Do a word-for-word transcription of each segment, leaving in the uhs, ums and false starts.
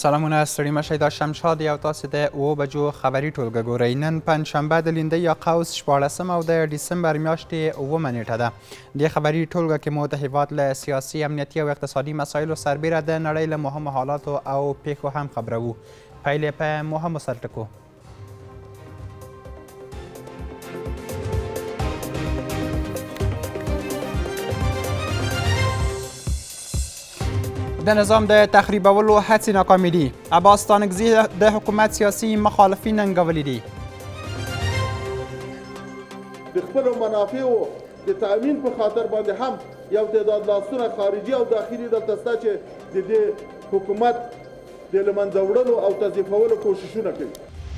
سلامونه ستړي مشئ دا شمشاد یو تاسو د اوه بجو خبري ټولګه ګورئ. نن پنجشنبه د لینده یا قوس شپاړسم او د ډسمبر میاشتې اوومه نیټه ده. دې خبري ټولګه کې مو د هیواد له سیاسي امنیتي او اقتصادي مسایلو سربیره د نړۍ له مهمو حالاتو او پیښو هم خبروو. پیل یې په مهمو سرټکو. د نظام د تخریبولو هڅې ناکامې دي. عباس ستانکزي د حکومت سیاسي مخالفین ننګولي دي. د خپلو منافعو د تأمین په خاطر باندې هم یو تعداد لاسونه خارجي او داخلي دلته شته چې د دې حکومت د له منځه وړلو او تضعیفولو کوششونه کوي.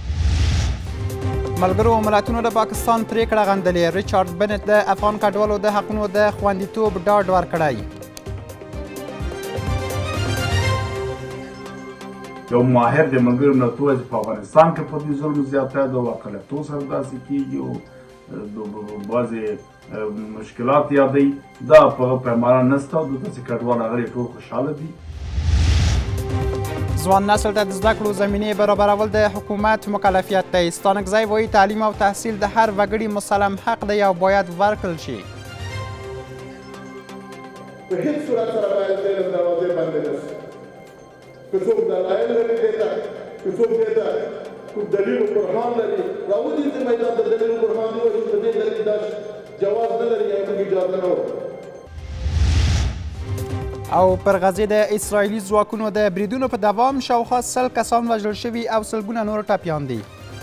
ملګرو ملتونو د پاکستان پریکړه غندلې. ریچارډ بنټ د افغان کډوالو د حقونو د خوندیتوب ډاډ ورکړی. یو ماهر د ملګرو ملتونو چې په افغانستان کې په دې ظلم زیاته ده او اقلیتو سره داسې کېږي او بعضې مشکلات یادوي دا په پیمانه نشته او دلته چې کډوال راغلي ټول خوشحاله دي. ځوان نسل ته د زده کړو زمینې برابرول د حکومت مکلفیت دی. ستانکزی وایي تعلیم او تحصیل د هر وګړي مسلم حق دی او باید ورکړل شي. په هیڅ صورت سره باید د علم دروازې بندې نه شي. که څوک دلایل لري دې ته که څوک دې ته کوم دلیل و برهان لري راوځي چې میدان د دلیل و برهان دی وایي چې دې دلیل دا جواز نه لري یا موږ اجازه نه ورکوو. او پر غزې د اسرائیلي ځواکونو د بریدونو په دوام شاوخوا سل کسان وژل شوي او سلګونه نور ټپیان دي.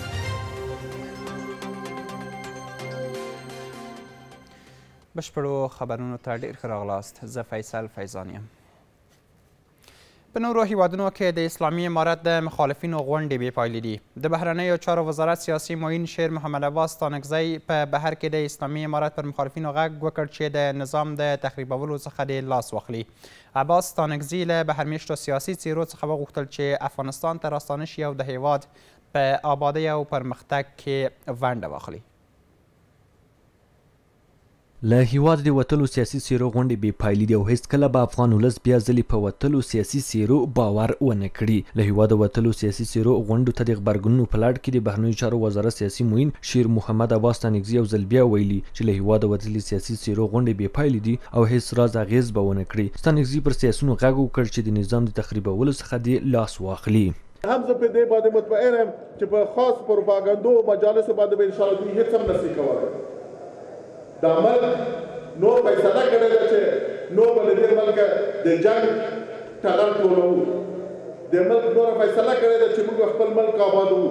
بشپړو خبرونو ته ډېر ښه راغلاست. زه فیصل فیضان یم. په نورو هیوادونو کې د اسلامي امارت د مخالفینو غونډې بې پایلې دي. د بهرنیو چارو وزارت سیاسي معین شیر محمد عباس ستانکزی په بهر کې د اسلامي امارت پر مخالفینو غږ وکړ چې د نظام د تخریبولو څخه دې لاس واخلي. عباس ستانکزي له بهرمیشتو سیاسي څیرو څخه وغوښتل چې افغانستان ته راستانه شي او د هیواد په آبادۍ او پرمختګ کې ونډه واخلي. له هیواد د وتلو سیاسي څیرو غونډې بې پایلې دي او هیڅکله به افغان ولس بیا ځلې په وتلو سیاسي څیرو باور ونه کړي. له هیواده وتلو سیاسي څیرو غونډو ته د غبرګونونو په لړ کې د بهرنیو چارو وزارت سیاسي معین شیر محمد عباس ستانکزي یو ځل بیا ویلي چې له هیواده وتلې سیاسي څیرو غونډې بې پایلې دي او هیڅ راز اغېز به ونه کړي. ستانکزي پر سیاسیونو غږ وکړ چې د نظام د تخریبولو څخه دې لاس واخلي. هم زه په دې باندې مطمئن یم چې په خاص پروپاګنډو مجالسو باندې به انشاءالله دوی هېڅ هم نشي کولی. دا ملک نو فیصله کړې ده چې نو به له دې ملکه د جنګ ټغر ټولوو. د ملک نوره فیصله کړې ده چې موږ خپل ملک آبادوو.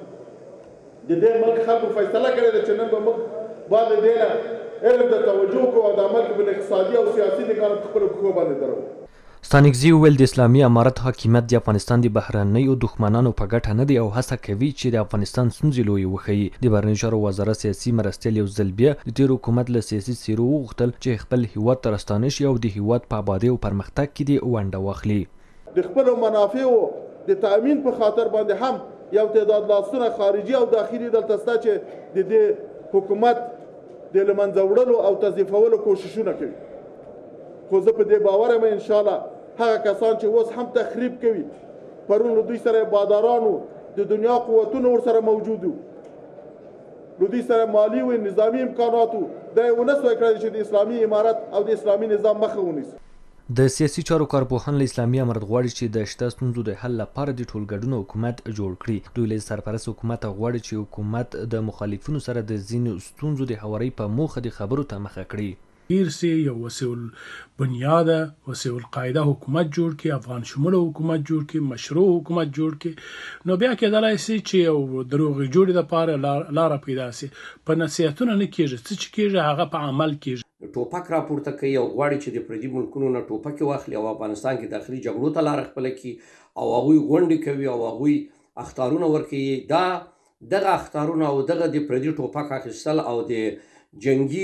د دې ملک خلکو فیصله کړې ده چې نن به موږ باید د دې نه علم ته توجه کوو او دا ملک په اقتصادي او سیاسي نګاه په خپلو پښو باندې دروو. ستانکزي وویل د اسلامي امارت حاکمیت د افغانستان د بهرنیو دښمنانو په ګټه نه دی او هڅه کوي چې د افغانستان ستونزې لویې وښیي. د بهرنیو چارو وزارت سیاسي مرستیال یو ځل بیا د تېر حکومت له سیاسي څیرو وغوښتل چې خپل هیواد ته راستانه شي او د هیواد په آبادۍ او پرمختګ کې دې ونډه واخلي. د خپلو منافعو د تأمین په خاطر باندې هم یو تعداد لاسونه خارجي او داخلي دلته شته چې د دې حکومت د له منځه وړلو او تضعیفولو کوششونه کوي. خو زه په دې باور یم انشاءالله هغه کسان چې اوس هم تخریب کوي پرون له دوی سره بادارانو د دنیا قوتونه ورسره موجود وو له دوی سره مالي و نظامي امکانات وو دا یې ونه سوی کړی چې د اسلامي امارت او د اسلامي نظام مخه ونیسي. د سیاسي چارو کارپوهان له اسلامي امارت غواړي چې د شته ستونزو د حل لپاره د ټولګډون حکومت جوړ کړي. دوی له سرپرست حکومت غواړي چې حکومت د مخالفینو سره د ځینو ستونزو د هواري په موخه د خبرو ته مخه کړي. سي یو وسیع البنیاده وسیع القاعده حکومت جوړ کړي، افغان شموله حکومت جوړ کړي، مشروع حکومت جوړ کړي. نو بیا کېدلای شي چې یو دروغې جوړې دپاره لاره پیدا شي. په نصیحتونه نه کېږي، څه چې کېږي هغه په عمل کېږي. ټوپک راپورته کوي او غواړي چې د پردي ملکونو نه ټوپکې واخلي او افغانستان کې داخلي جګړو ته لاره خپله کړي او هغوی غونډې کوي او هغوی اخطارونه ورکوي. دا دغه اخطارونه او دغه د پردي ټوپک اخیستل او د جنګي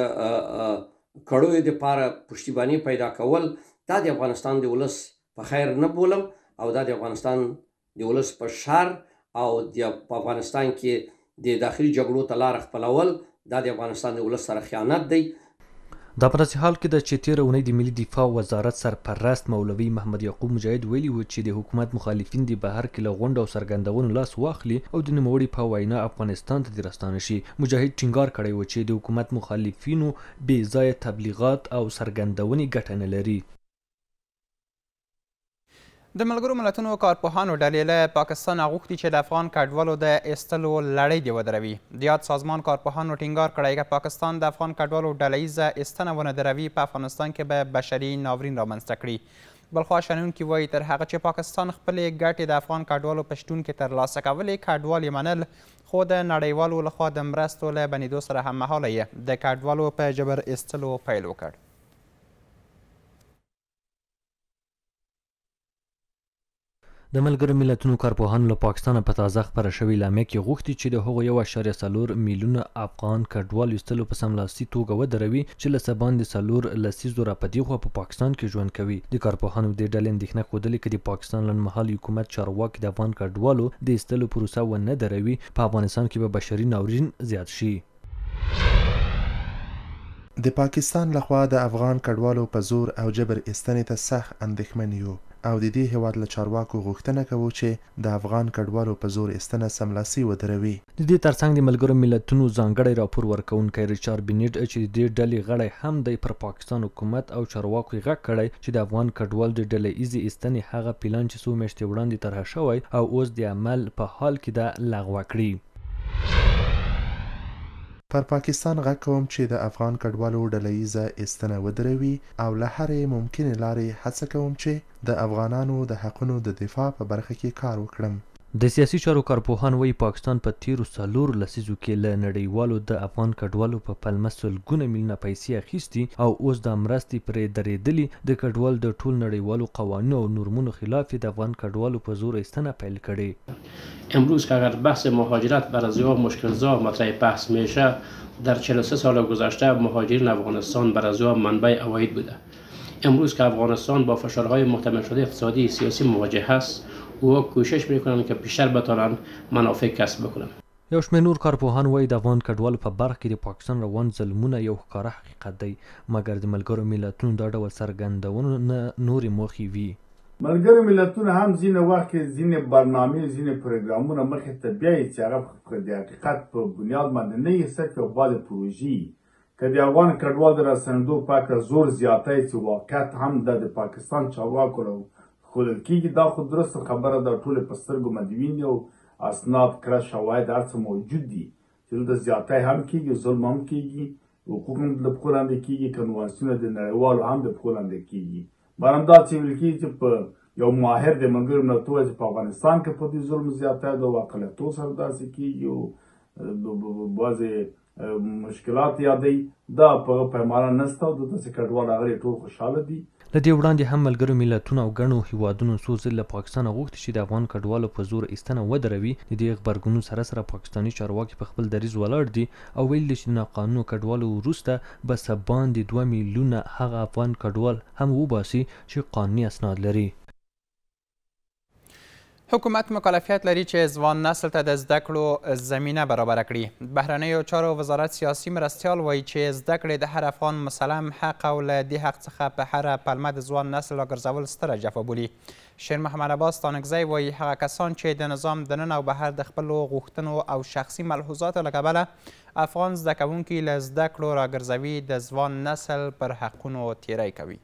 کړیو دپاره پشتیباني پیدا کول دا د افغانستان د ولس په خیر نه بولم او دا د افغانستان د ولس په شر او د افغانستان کې د داخلي جګړو ته لاره خپلول دا د افغانستان د ولس سره خیانت دی. دا په داسې حال کې ده چې تېره اونۍ د ملي دفاع وزارت سرپرست مولوي محمد یعقوب مجاهد ویلي و چې د حکومت مخالفین د بهر کې له غونډو او څرګندونو لاس واخلي او د نوموړي په وینا افغانستان ته دې راستانه شي. مجاهد ټینګار کړی و چې د حکومت مخالفینو بې ځایه تبلیغات او څرګندونې ګټه نه لري. د ملګرو ملتونو کارپوهانو ډلې له پاکستان غوښتي چې د افغان کډوالو د ایستلو لړۍ دې ودروي. د یاد سازمان کارپوهانو ټینګار کړی که پاکستان د افغان کډوالو ډله ایزه ایستنه ونه دروي په افغانستان کې به بشري ناورین رامنځته کړي. بلخوا شنونکي وایي تر هغه چې پاکستان خپلې ګټې د افغان کډوالو په شتون کې ترلاسه کولې کډوال یې منل خو د نړیوالو لخوا د مرستو له بندېدو سره هممهاله یې د کډوالو په جبر ایستلو پیل وکړ. د ملګرو ملتونو کارپوهانو له پاکستانه په تازه خپره شوې اعلامیه کې غوښتي چې د هغو یو اعشاریه څلور میلیونه افغان کډوالو ایستلو په سملاسي توګه ودروي چې له څه باندې څلور لسیزو راپدې خوا په پاکستان کې ژوند کوي. د کارپوهانو دې ډلې اندېښنه ښودلې که د پاکستان لنډمهالي حکومت چارواکي د افغان کډوالو د ایستلو پروسه ونه دروي په افغانستان کې به بشري ناورین زیات شي. د پاکستان لخوا د افغان کډوالو په زور او جبر ایستنې ته سخت اندېښمن یو او د دې هیواد له چارواکو غوښتنه کوو چې د افغان کډوالو په زور ایستنه سملاسي ودروي. د دې ترڅنګ د ملګرو ملتونو ځانګړی راپور ورکوونکی ریچارډ بینیټ چې د دې ډلې غړی هم دی پر پاکستان حکومت او چارواکو غږ کړی چې د افغان کډوالو د ډلې ایزې ایستنې هغه پلان چې څو میاشتې وړاندې طرحه شوی او اوس د عمل په حال کې ده لغوه کړي. پر پاکستان غږ کوم چې د افغان کډوالو ډله ایزه ایستنه ودروي او له هرې ممکنې لارې هڅه کوم چې د افغانانو د حقونو د دفاع په برخه کې کار وکړم. د سیاسي چارو کارپوهان وایي پاکستان په تیرو څلورو لسیزو کې له نړیوالو د افغان کډوالو په پلمه سلګونه میلیونه پیسې اخیستي او اوس دا مرستې پرې درېدلي د کډوالو د ټول نړیوالو قوانینو او نورمونو خلاف د افغان کډوالو په زور ایستنه پیل کړې. امروز که اگر بحث مهاجرت برای مشکل‌زا مطرح بحث میشه در چهل و سه سال گذشته مهاجرین افغانستان برای منبع عواید بوده. امروز که افغانستان با فشارهای محتمل شده اقتصادی سیاسی مواجه است او کوشش میکنند که بیشتر بتوانند منافع کسب بکنند. یو شمېر نور کارپوهان وایي د افغان کډوالو په برخه کې د پاکستان روان ظلمونه یو ښکاره حقیقت دی مګر د ملګرو ملتونو دا ډول څرګندونو نه نورې موخې وي. ملګرو ملتونه هم ځینې وخت کې ځینې برنامې ځینې پروګرامونه مخې ته بیایي چې هغه د حقیقت په بنیاد باندې نه ایسته او بعضې پروژې که د افغان کډوالو د راستنېدو په هکله زور زیاتی چې واقعیت هم د پاکستان چارواکو را ښودل کېږي دا خو درسته خبره ده ټولې په سترګو مدوین او اسناد کره شواهد هر څه موجود دي چې دلته زیاتی هم کېږي ظلم هم کېږي حقوق هم د پښو لاندې کېږي کنوانسیونه د نړیوالو هم د پښو لاندې کېږي. بار همداسې ویل کېږي چې په یو ماهر د ملګرو ملتونو چې په افغانستان کې په دې ظلم زیاتی ده او اقلیتو سره داسې کېږي او بعضې مشکلات یادوي دا په پیمانه نشته او دلته چې کډوال راغلي ټول خوشحاله دي. له دې وړاندې هم ملګرو ملتونو او ګڼو هیوادونو څو ځله له پاکستانه غوښتي چې د افغان کډوالو په زور ایستنه ودروي. د دې غبرګونونو سره سره پاکستاني چارواکي په خپل دریځ ولاړ دي او ویل دي چې د ناقانونه کډوالو وروسته به څه باندې دوه میلیونه هغه افغان کډوال هم وباسي چې قانوني اسناد لري. حکومت مکلفیت لري چې ځوان نسل ته د زده کړو زمینه برابره کړي. بهرنیو چارو وزارت سیاسي مرستیال وایي چې زده کړې د هر افغان مسلم حق او له دې حق څخه په هره پلمه د ځوان نسل راګرځول ستره جفا بولي. شیر محمد عباس تانکزی وایي هغه کسان چې د نظام دننه او بهر د خپلو غوښتنو او شخصي ملحوظاتو له کبله افغان زده کوونکي له زده کړو راګرځوي د ځوان نسل پر حقونو تیری کوي.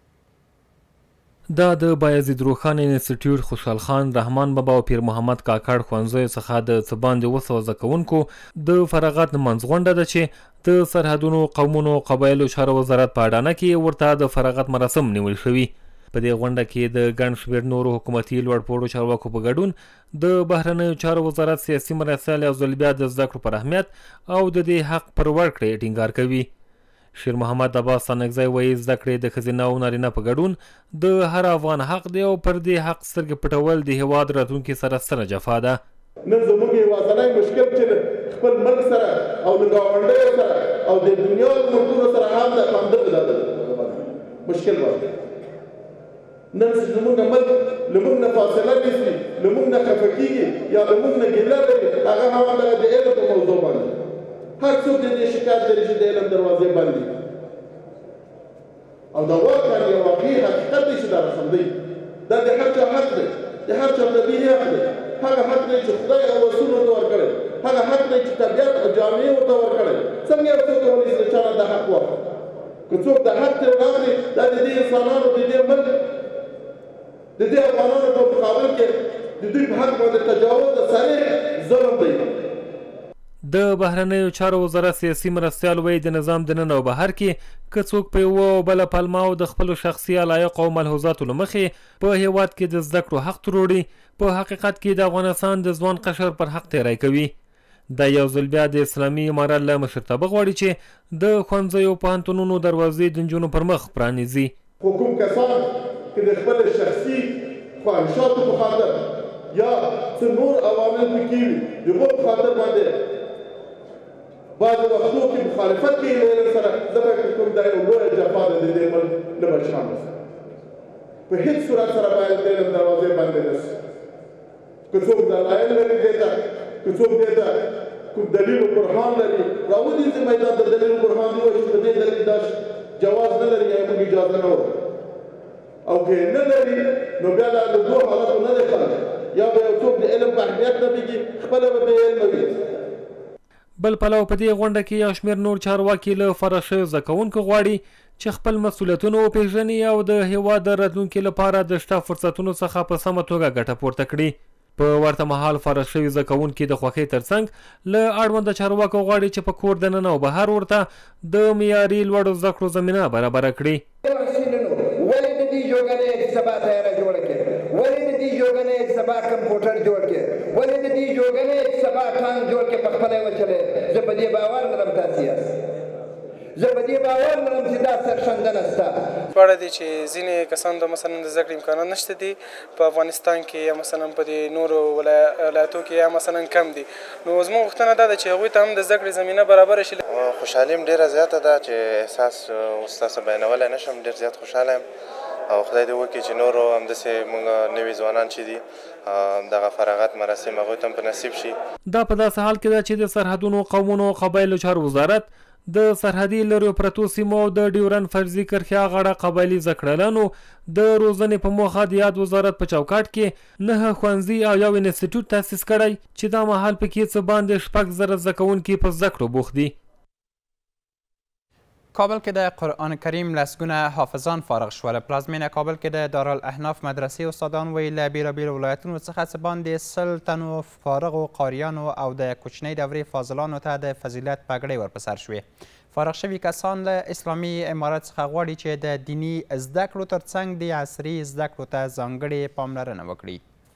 دا د بایزید روښان انسټیټیوټ خوشحال خان رحمان بابا او پیر محمد کاکړ ښوونځیو څخه د څه باندې اووه سوه زده کوونکو د فراغت نمانځ غونډه ده چې د سرحدونو قومونو قبایلو چارو وزارت په اډانه کې ورته د فراغت مراسم نیول شوي. په دې غونډه کې د ګڼ شمېر نورو حکومتي لوړپوړو چارواکو په ګډون د بهرنیو چارو وزارت سیاسي مرستیال یو ځل بیا د زده کړو پر اهمیت او د دې حق پر ورکړې ټینګار کوي. شیر محمد عباس تانکزی وایي زده کړې د ښځینه او نارینه په ګډون د هر افغان حق دی او پر دې حق سترګې پټول د هیواد راتلونکي سره ستره جفا ده. نن زموږ یوازینی مشکل چې خپل ملک سره او د ګاونډیو سره او د دنیا ملکونو سره هم د همدغه ده مشکل وایي. نن چې زموږ ملک له موږ نه فاصله نیسي له موږ نه خفه کېږي یا له موږ نه ګیله لري هغه هم همدغه د علم په موضوع باندې هر څوک د دې شکایت لري چې د علم دروازې بندې او د واقع یو واقعي حقیقت دی چې دا رسم دی دا د هر چا حق دی د هر چا طبیعي حق دی هغه حق دی چې خدای او رسول ورته ورکړی هغه حق دی چې طبیعت او جامعې ورته ورکړی څنګه یو څوک کولی شي د چا نه دا حق واخلي که څوک د حق ترې راغلي دا د دې انسانانو د دې ملک د دې افغانانو په مقابل کې د دوی په حق باندې تجاوز د صریح ظلم دی. د بهرنیو چارو وزارت سیاسي مرستیال وایي د نظام دننه او بهر کې که څوک په یوه او بله پلمه او د خپلو شخصي علایقو او ملحوظاتو له مخې په هیواد کې د زده کړو حق تروړي په حقیقت کې د افغانستان د ځوان قشر پر حق تیری کوي. دا یو ځل بیا د اسلامي امارت له مشرتابه غواړي چې د ښوونځیو پوهنتونونو دروازې د نجونو پر مخ پرانیزي. خو کوم کسان چې د خپل شخصي خواهشاتو په خاطر یا څه نور عوامل پکې وي د هغو په خاطر باندې بعضې وختو کې مخالفت کوي له علم سره زه فکر کوم دا یو لویه جفا ده د دې ملک له بچیانو سره. په هېڅ صورت سره باید د علم دروازې بندې نه شي. که څوک دلایل لري دې ته که څوک دې ته کوم دلیل و برهان لري راودېږي میدان ته دلیل و برهان دی وایي چې په دې دلیل دا جواز نه لري یا موږ اجازه نه ورکوو او که نه لري نو بیا دا د دوه حالاتو نه دی خلک یا به یو څوک د علم په اهمیت نه پوهېږي خپله به بې علمه وي. بل پلو په دې غونډه کې یو شمېر نور چارواکي له فارغ شویو زده کوونکو غواړي چې خپل مسؤلیتونه وپېژني او د هېواد د راتلونکي لپاره د شته فرصتونو څخه په سمه توګه ګټه پورته کړي. په ورته مهال فارغ شوي زده کوونکي د خوښۍ ترڅنګ له اړونده چارواکو غواړي چې په کور دننه او بهر ورته د معیاري لوړو زده کړو زمینه برابره کړي. ولې د دې یوګنې سبا تیاره جوړه کړي ولې د دې یوګنې سبا کمپیوټر جوړ کړي ولې د دې یوګنې سبا ټانک جوړ کړي په خپله یې وچلې. زه په دې باور لرم تاسې یاست زه په دې باور لرم چې دا سرښندنه شته. په اړه دی چې ځینې کسانو ته مثلا د زده کړې امکانات نشته دي په افغانستان کې یا مثلا په دې نورو ولایتو کې یا مثلا کم دي نو زموږ غوښتنه دا ده چې هغوی ته هم د زده کړې زمینه برابره شي. خوشحالي م ډېره زیاته ده چې احساس اوس تاسو بیانولی نه شم. ډېر زیات خوشحاله یم او خدای دې وکړي چې نورو همداسې موږ نوي ځوانان چې دي دغه فراغت مراسم هغوی ته هم په نصیب شي. دا په داسې حال کې ده چې د سرحدونو قومونو او قبایلو چارو وزارت د سرحدي لرو پرتو سیمو او د ډیورن فرضي کرښې غاړه قبایلي زده کړیالانو د روزنې په موخه د یاد وزارت په چوکاټ کې نهه ښوونځي او یو انسټیټیوټ تاسیس کړی چې دا مهال پکې څه باندې شپږ زره زده کوونکي په زده کړو بوخت دي. کابل کې د قرآن کریم لسګونه حافظان فارغ شول. پلازمینه کابل کې د دارالاحناف مدرسې استادان وایي له بېلابېلو ولایتونو څخه څه باندې سل تنو فارغو قاریانو او د کوچنۍ دورې فاضلانو ته د فضیلت پګړۍ ورپسر شوې. فارغ شوي کسان له اسلامي امارت څخه غواړي چې د دیني زده کړو ترڅنګ د عصري زده کړو ته ځانګړې پاملرنه وکړي.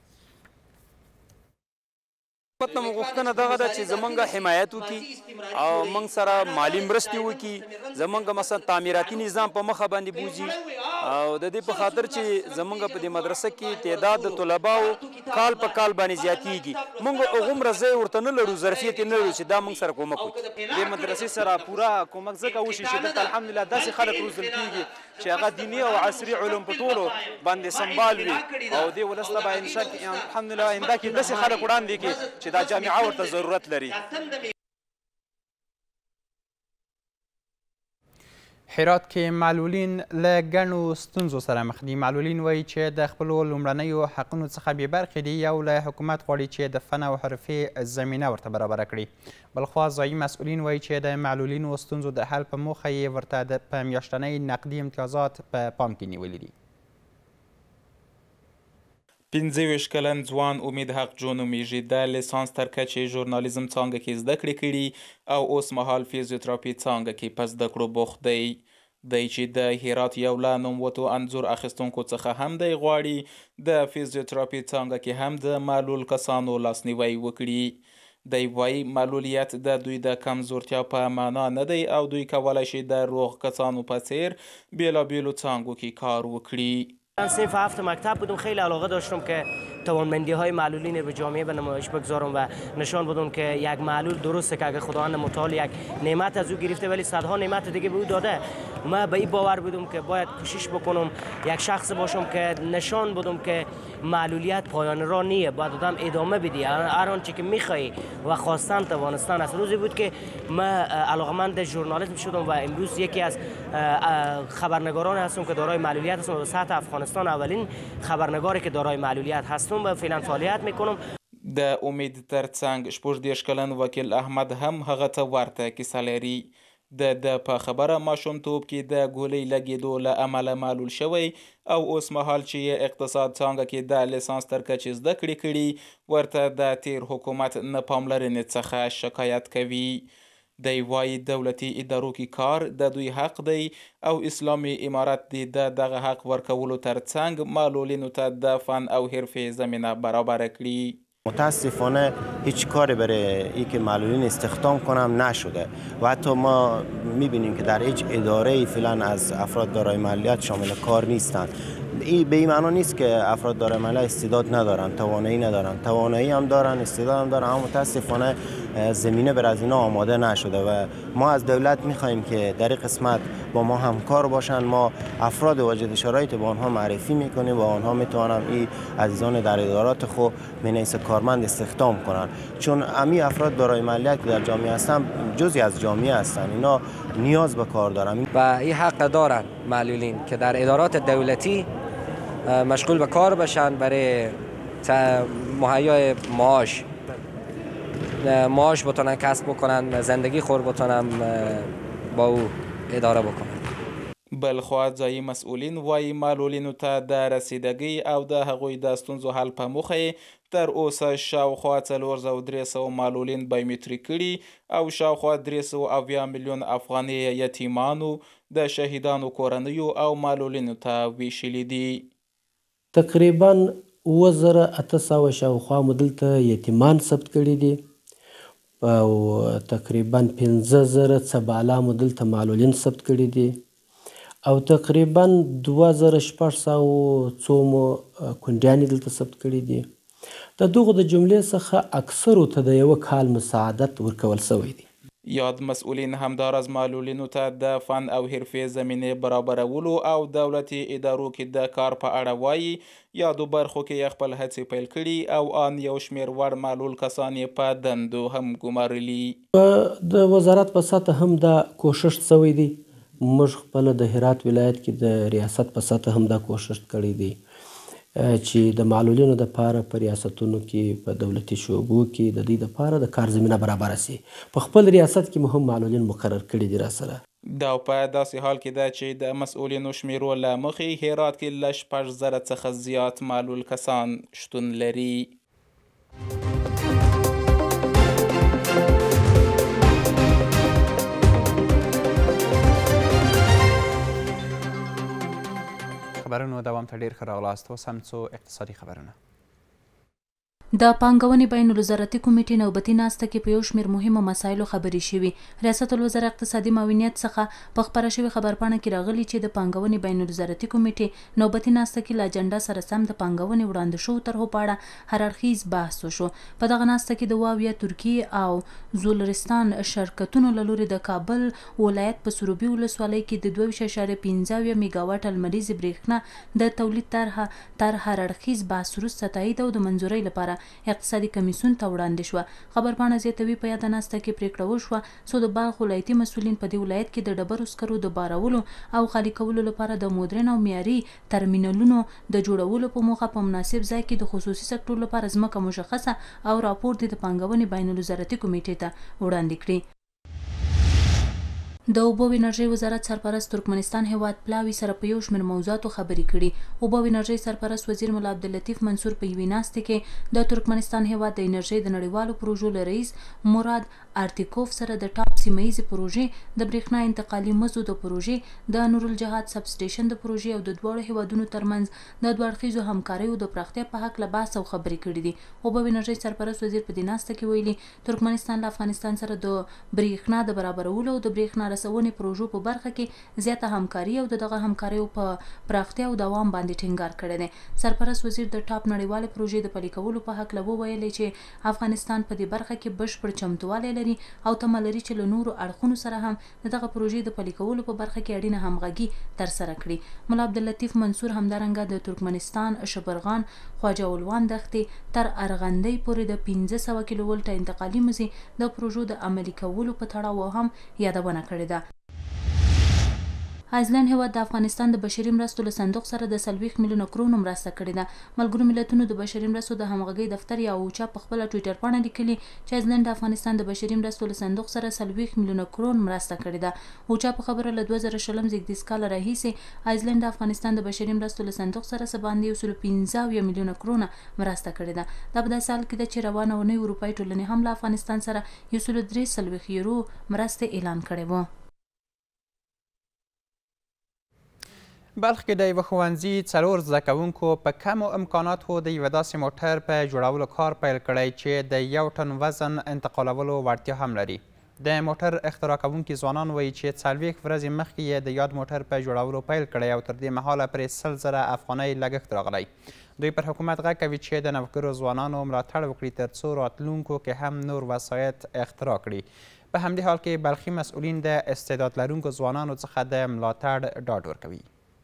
حکومت نه غوښتنه دغه ده چې زمونږ حمایت وکړي او موږ سره مالي مرستې وکړي. زمونږ مثلا تعمیراتي نظام په مخه باندې بوځي او د دې په خاطر چې زمونږ په دې مدرسه کې تعداد د طلباو کال په کال باندې زیاتیږي. موږ هغومره ځای ورته نه لرو، ظرفیت یې نه لرو چې دا موږ سره کومک وکړي. دې مدرسې سره پوره کومک ځکه وشي چې دلته الحمدلله داسې خلک روزل کېږي چې هغه دیني او عصري علوم په ټولو باندې سمبال وي او دې ولس ته به الحمدلله آینده کې داسې خلک وړاندې کړي چې دا جامعه ورته ضرورت لري. هرات کې معلولین له ګڼو ستونزو سره مخ دي. معلولین وایي چې د خپلو لومړنیو حقونو څخه بې برخې دي. یو له حکومت غواړي چې د فن او حرفې زمینه ورته برابره کړي. بلخوا ځایي مسؤلین وایي چې د معلولینو ستونزو د حل په موخه یې ورته په میاشتنۍ نقدي امتیازات په پام کې نیولي دي. پنځه ویشت کلن ځوان امید حق جو نومیږي. د لیسانس تر کچې ژورنالیزم څانګه کې زده کړې کړي او اوس مهال فیزیوتراپي څانګه کې په زده کړو بوخت دی. دی چې د هرات یو له نوموتو انځور اخیستونکو څخه هم دی غواړي د فیزیوتراپي څانګه کې هم د معلول کسانو لاسنیوی وکړي. دی وایي معلولیت د دوی د کمزورتیا په معنا نه دی او دوی کولی شي د روغ کسانو په څیر بېلابېلو څانګو کې کار وکړي. من صنف هفت مکتب بودم، خیلی علاقه داشتم که توانمندی های معلولین رو به جامعه به نمایش بگذارم و نشان بدم که یک معلول درسته که اگر خداوند متعال یک نعمت از او گرفته ولی صدها نعمت دیگه به او داده. من به این باور بودم که باید کوشش بکنم یک شخص باشم که نشان بدم که معلولیت پایان راه نیه، باید آدم ادامه بدی. هر آنچه که میخوای و خواستن توانستن. از روزی بود که من علاقمند ژورنالیسم شدم و امروز یکی از خبرنگاران هستم که دارای معلولیت هستم و به سطح افغانستان اولین خبرنگاری که دارای معلولیت هستم و فعلا فعالیت میکنم. د امید ترڅنګ شپږ دېرش کلن وکیل احمد هم هغه ته ورته کیسه لري. د د په خبره ماشومتوب کې د ګولۍ لګېدو له امله معلول شوی او اوس مهال چې یې اقتصاد څانګه کې د لیسانس تر کچې زده کړې کړي ورته د تیر حکومت نه پاملرنې څخه شکایت کوي. دی وایي دولتي ادارو کې کار د دوی حق دی او اسلامي امارت دی د دغه حق ورکولو ترڅنګ معلولینو ته د فن او حرفې زمینه برابره کړي. متاسفانه هیچ کاری برای ای که معلولین استخدام کنم نشده و حتی ما میبینیم که در هیچ اداره فعلا از افراد دارای معلولیت شامل کار نیستند. این به این معنا نیست که افراد دارای معلولیت استعداد ندارن، توانایی ندارن، توانایی هم دارن، استعداد هم دارن، اما متاسفانه زمینه بر از اینا آماده نشده و ما از دولت میخوایم که در این قسمت با ما همکار باشن. ما افراد واجد شرایط با آنها معرفی میکنیم و آنها میتوانن این عزیزان در ادارات خود من حیث کارمند استخدام کنن، چون امی افراد دارای معلولیت که در جامعه هستن جزئی از جامعه هستن، اینا نیاز به کار دارن و این حق دارن معلولین که در ادارات دولتی مشغول به کار بشن برای مهیای معاش معاش بتونن کسب بکنن، زندگی خور بتونن با او اداره بکنن. بلخوا ځایي مسئولین وایي معلولینو ته د رسیدګۍ او د هغوی د ستونزو حل په موخه تر اوسه شاوخوا څلور سوه درې سوه معلولین بایومټریک کړي او شاوخوا درې سوه اویا میلیون افغانۍ یتیمانو د شهیدانو کورنیو او معلولینو ته ویشلي دي. تقریبا اووه زره اته سوه شاوخوا مو دلته یتیمان ثبت کړي دي او تقریبا پنځه زره څه بالا مو دلته معلولین ثبت کړي دي او تقریبا دوه زره شپږ سوه څو مو کونډیانې دلته ثبت کړي دي. د دغو د جملې څخه اکثرو ته د یوه کال مساعدت ورکول سوی دی. یاد مسئولین همداراز معلولینو ته د فن او حرفې زمینې برابرولو او دولتي ادارو کې د کار په اړه وایي. یادو برخو کې یې خپل هڅې پیل کړي او آن یو شمېر وړ معلول کسان یې په دندو هم ګمارلي. د وزارت په سطح هم دا کوشش سوی دی. موږ خپله د هرات ولایت کې د ریاست په سطح هم دا کوشش کړی دی چې د معلولینو دپاره په ریاستونو کې په دولتي شعبو کې د دوی دپاره د کار زمینه برابره سي. په خپل ریاست کې مو هم معلولین مقرر کړي دي راسره. دا په داسې حال کې ده چې د مسؤلینو شمیرو له مخې هرات کې له شپږ زره څخه زیات معلول کسان شتون لري. خبرونو دوام ته ډیر ښه راغلاست. اوس هم څو اقتصادي خبرونه. د پانګونې بین الوزارتي کمیټې نوبتي ناسته کې په یو شمېر مهمو مسایلو خبرې شوې. ریاست الوزرا اقتصادي معاونیت څخه په خپره شوې خبرپاڼه کې راغلي چې د پانګونې بین الوزارتي کمیټې نوبتي ناسته کې له اجنډا سره سم د پانګونې وړاندې شوو طرحو په اړه هر اړخیز بحث وشو. په دغه ناسته کې د واویا ترکیې او زولرستان شرکتونو له لوري د کابل ولایت په سروبي ولسوالۍ کې د دوه ویشت اعشاریه پنځه اویا میګاواټ لمریزې برېښنا د تولید طرحه تر هر اړخیز بحث وروسته تایید او د منظورۍ لپاره اقتصادي کمیسیون ته وړاندې شوه. خبرپاڼه زیاتوي په یاده ناسته کې پریکړه وشوه څو د بلخ ولایتي مسؤلین په دې ولایت کې د ډبرو سکرو د بارولو او خالي کولو لپاره د مودرن او معیاري ترمینلونو د جوړولو په موخه په مناسب ځای کې د خصوصي سکتور لپاره ځمکه مشخصه او راپور د پانګونې بین الوزارتي کمیټې ته وړاندې کړي. د اوبو انرژۍ وزارت سرپرست ترکمنستان هیواد پلاوي سره په یو شمېر موضوعاتو خبرې کړي. اوبو انرژۍ سرپرست وزیر ملا عبداللطیف منصور په یوې ناستې کې د ترکمنستان هیواد د انرژۍ د نړیوالو پروژو له رئیس مراد آرتیکوف سره د ټاپ سیمهییزې پروژې د برېښنا انتقالي مزو د پروژې د نورالجهاد سب سټیشن د پروژې او د دواړو هیوادونو ترمنځ د دوه اړخیزو همکاریو د پراختیا په هکله بحث او خبرې کړي دي. اوبو انرژۍ سرپرست وزیر په دې ناسته کې ویلي ترکمنستان له افغانستان سره د برېښنا د برابرولو او د برېښنا رسونې پروژو په برخه کې زیاته همکاري او دغه همکاریو په پراختیا او دوام باندې ټینګار کړی دی. سرپرست وزیر د ټاپ نړیوالې پروژې د پلي کولو په هکله وویلې چې افغانستان په دې برخه کې بشپړ چمتووالی لري لري او تمه لري چې له نورو اړخونو سره هم د دغه پروژې د پلي کولو په برخه کې اړینه همغږي ترسره کړي. ملا عبداللطیف منصور همدارنګه د ترکمنستان شبرغان خواجه اولوان دښتې تر ارغندۍ پورې د پنځه سوه کیلو ولټه انتقالي مزي د پروژو د عملي کولو په تړاو هم یادونه کړې ده. آیسلند هیواد د افغانستان د بشري مرستو له صندوق سره د څلوېښت میلیونه کرونو مرسته کړې ده. ملګرو ملتونو د بشري مرستو د همغږۍ دفتر یا اوچا په خپله ټویټر پاڼه لیکلي چې آیسلند د افغانستان د بشري مرستو له صندوق سره څلوېښت میلیونه کرون مرسته کړې ده. اوچا په خبره له دوه زره شلم زیږدیز کاله راهیسې آیسلند د افغانستان د بشري مرستو له صندوق سره څه باندې یو سلو پنځه اویا میلیونه کرونه مرسته کړې ده. دا په داسې حال کې ده چې روانه اونۍ اروپایي ټولنې هم له افغانستان سره یو سلو درې څلوېښت یورو مرستې اعلان کړې وه. بلخ کې د یوه ښوونځي څلور زده کوونکو په کمو امکاناتو د یوه داسې موټر په جوړولو کار پیل کړی چې د یو ټن وزن انتقالولو وړتیا هم لري. د موټر اختراع کوونکي ځوانان وایي چې څلوېښت ورځې مخکې یې د یاد موټر په جوړولو پیل کړی او تر دې مهاله پرې سل زره افغانۍ لګښت راغلی. دوی پر حکومت غږ کوي چې د نوښتګرو ځوانانو ملاتړ وکړي تر څو راتلونکو کې هم نور وسایط اختراع کړي. په همدې حال کې بلخي مسؤلین د استعداد لرونکو ځوانانو څخه د ملاتړ ډاډ ورکوي.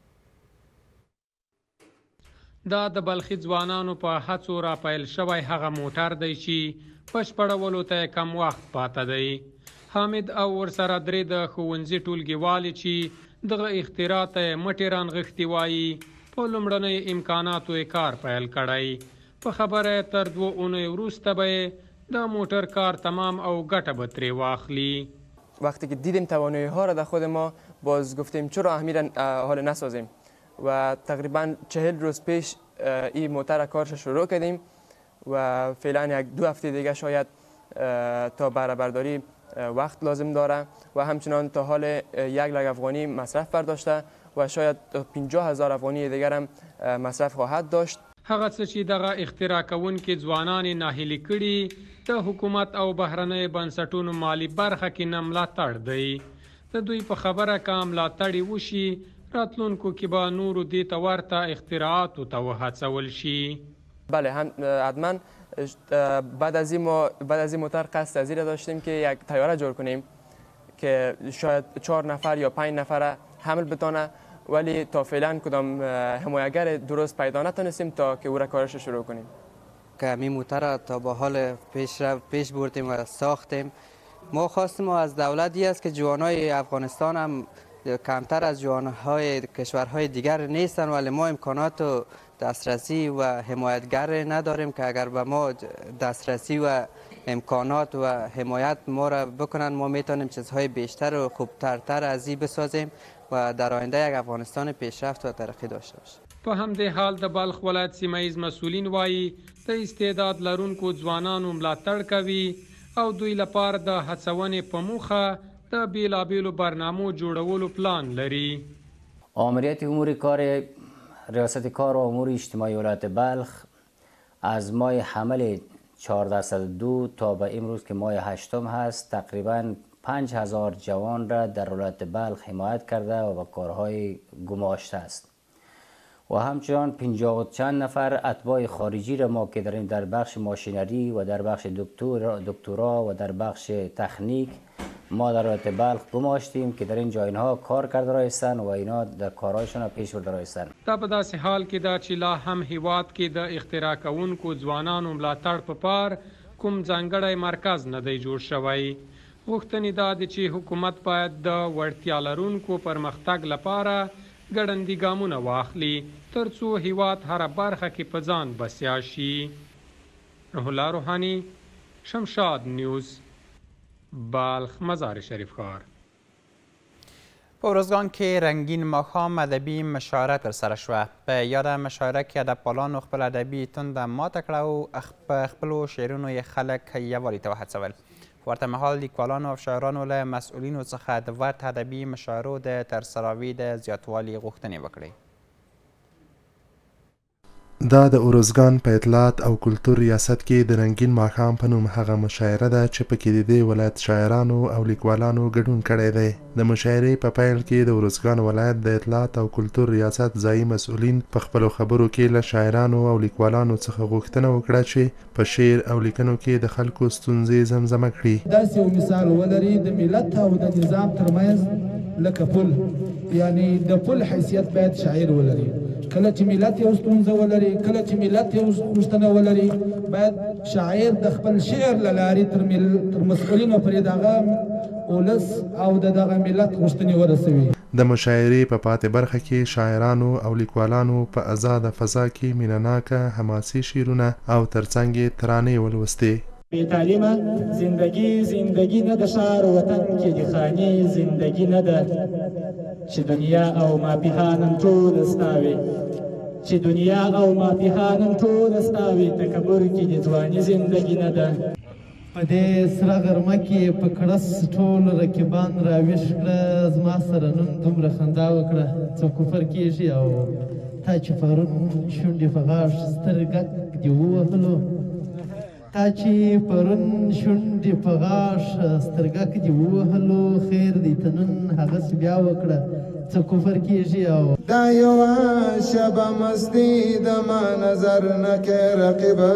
دا د بلخي ځوانانو په هڅو را پیل شوی هغه موټر دی چې بشپړولو ته کم وخت پاته دی. حامد او ورسره درې د ښوونځي ټولګیوالې چې دغه اختراع ته مټې رانغښتي وایي په لومړنیو امکاناتو یې کار پیل کړی. په خبره تر دوه اونیو وروسته به یې د موټر کار تمام او ګټه به ترې واخلي. وقتی که دیدیم توانایی ها را در خود ما باز گفتیم چرا همین حال نسازیم و تقریبا چهل روز پیش این موتر کارش شروع کردیم و فعلا یک دو هفته دیگه شاید تا بهره برداری وقت لازم داره و همچنان تا حال یک لک افغانی مصرف برداشته و شاید پنجاه هزار افغانی دیگر هم مصرف خواهد داشت. هغه څه چې دغه اختراع کوونکي ځوانان یې ناهیلي کړي د حکومت او بهرنیو بنسټونو مالي برخه کې نه ملاتړ دی. د دوی په خبره که ملاتړ وشي راتلونکو کې به نورو دې ته ورته اختراعاتو ته وهڅول شي. بله هم حتما بعد از این بعد از این موتر قصد از این داشتیم که یک طیاره جور کنیم که شاید چهار نفر یا پنج نفر حمل بتونه ولی تا فعلا کدام حمایتگر درست پیدا نتونستیم تا که او را کارش شروع کنیم. که می موتر تا به حال پیش پیش بردیم و ساختیم. ما خواستیم از دولتی است که جوانای افغانستان هم کمتر از جوانهای کشورهای دیگر نیستن ولی ما امکانات و دسترسی و حمایتگر نداریم که اگر به ما دسترسی و امکانات و حمایت ما را بکنن ما میتونیم چیزهای بیشتر و خوبترتر از این بسازیم و در آینده یک افغانستان پیشرفت و ترقی داشته باشیم. په همدې حال د بلخ ولایت سیمه ییز مسؤلین وایي د استعداد لرونکو ځوانانو ملاتړ کوي او دوی لپاره د هڅونې په موخه د بیلابیلو برنامو جوړولو پلان لري. آمریت امور کار ریاست کار و امور اجتماعی ولایت بلخ از ماه حمل چهارصد و دو تا به امروز که ماه هشتم هست تقریبا پنج هزار جوان را در ولایت بلخ حمایت کرده و به کارهای گماشته است و همچنان پنجاه و چند نفر اتباع خارجی را ما که داریم در بخش ماشینری و در بخش دکتر دکترا و در بخش تکنیک ما در ولایت بلخ گماشتیم که در این جا اینها کار کرده رایستن و اینا در کارهایشان پیش برده رایستن. دا په داسې حال کې دا چې لا هم هیواد کې د اختراع کوونکو ځوانانو ملاتړ په پار کوم ځانګړی مرکز نه دی جوړ شوی. غوښتنې دا دي چې حکومت باید د وړتیا لرونکو پرمختګ لپاره ګړندي ګامونه واخلي تر څو هیواد هره برخه کې په ځان بسیا شي. روح الله روحانی، شمشاد نیوز، بلخ، مزار شریف ښار. په ارزګان کې رنګین ماښام ادبي مشاعره ترسره شوه. په یاده مشاعره کې ادبپالانو خپل ادبي تنده ماته کړه او په خپلو شعرونو یې خلک یووالي ته وهڅول. ورته مهال لیکوالانو او شاعرانو له مسؤلینو څخه د ورته ادبي مشاعرو د ترسروي د زیاتوالي غوښتنې وکړې. دا د اروزګان په اطلاعات او کلتور ریاست کې د رنګین ماښام په نوم هغه مشاعره ده چې پکې د دې ولایت شاعرانو او لیکوالانو ګډون کړی دی. د مشاعرې په پیل کې د اروزګان ولایت د اطلاعات او کلتور ریاست ځایي مسؤلین په خپلو خبرو کې له شاعرانو او لیکوالانو څخه غوښتنه وکړه چې په شعر او لیکنو کې د خلکو ستونزې زمزمه کړي. داسې یو مثال ولري د ملت او د نظام ترمنځ لکه پل، یعنی د پل حیثیت باید شاعر ولري. کله چې ملت یو ستونزه ولري، کله چې ملت یو غوښتنه ولري، باید شاعر د خپل شعر له لارې تر مسؤلینو پورې دغه ولس او د دغه ملت غوښتنې ورسوي. د مشاعرې په پاتې برخه کې شاعرانو او لیکوالانو په آزاده فضا کې مینهناکه حماسي شعرونه او ترڅنګ یې ترانې ولوستې. بی تعلیمه زندگی زندگی نه د ښار وطن کې د خاني زندگی نه ده، چې دنیا او ماپیها نن ټوله ستا وي، چې دنیا او ماپیها نن ټوله ستا وي، تکبر کې د ځواني زندگی نه ده. په دې سره غرمه کې په کړس ټول رقیبان راویښ کړه، زما سره نن دومره خندا وکړه، څه کفر کېږي او تا چې پرون شونډې په غاښ سترګک دې ووهلو، تا چې پرون شونډې په غاښ سترګک دې ووهلو، خیر دې ته نن هغسې بیا وکړه، څه کفر کېږي او دا یوه شبه مستي د ما نظر نه کې رقیبه،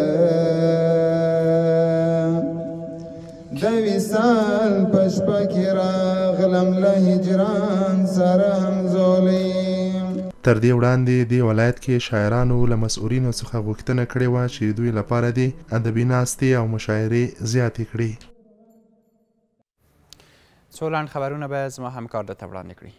د وصال په شپه کې راغلم له هجران سره همزولي. تر دې وړاندې دې ولایت کې شاعرانو له مسؤلینو څخه غوښتنه کړې وه چې دوی لپاره دې ادبي ناستې او مشاعرې زیاتې کړي. څو لنډ خبرونه به زما همکار درته وړاندې کړي.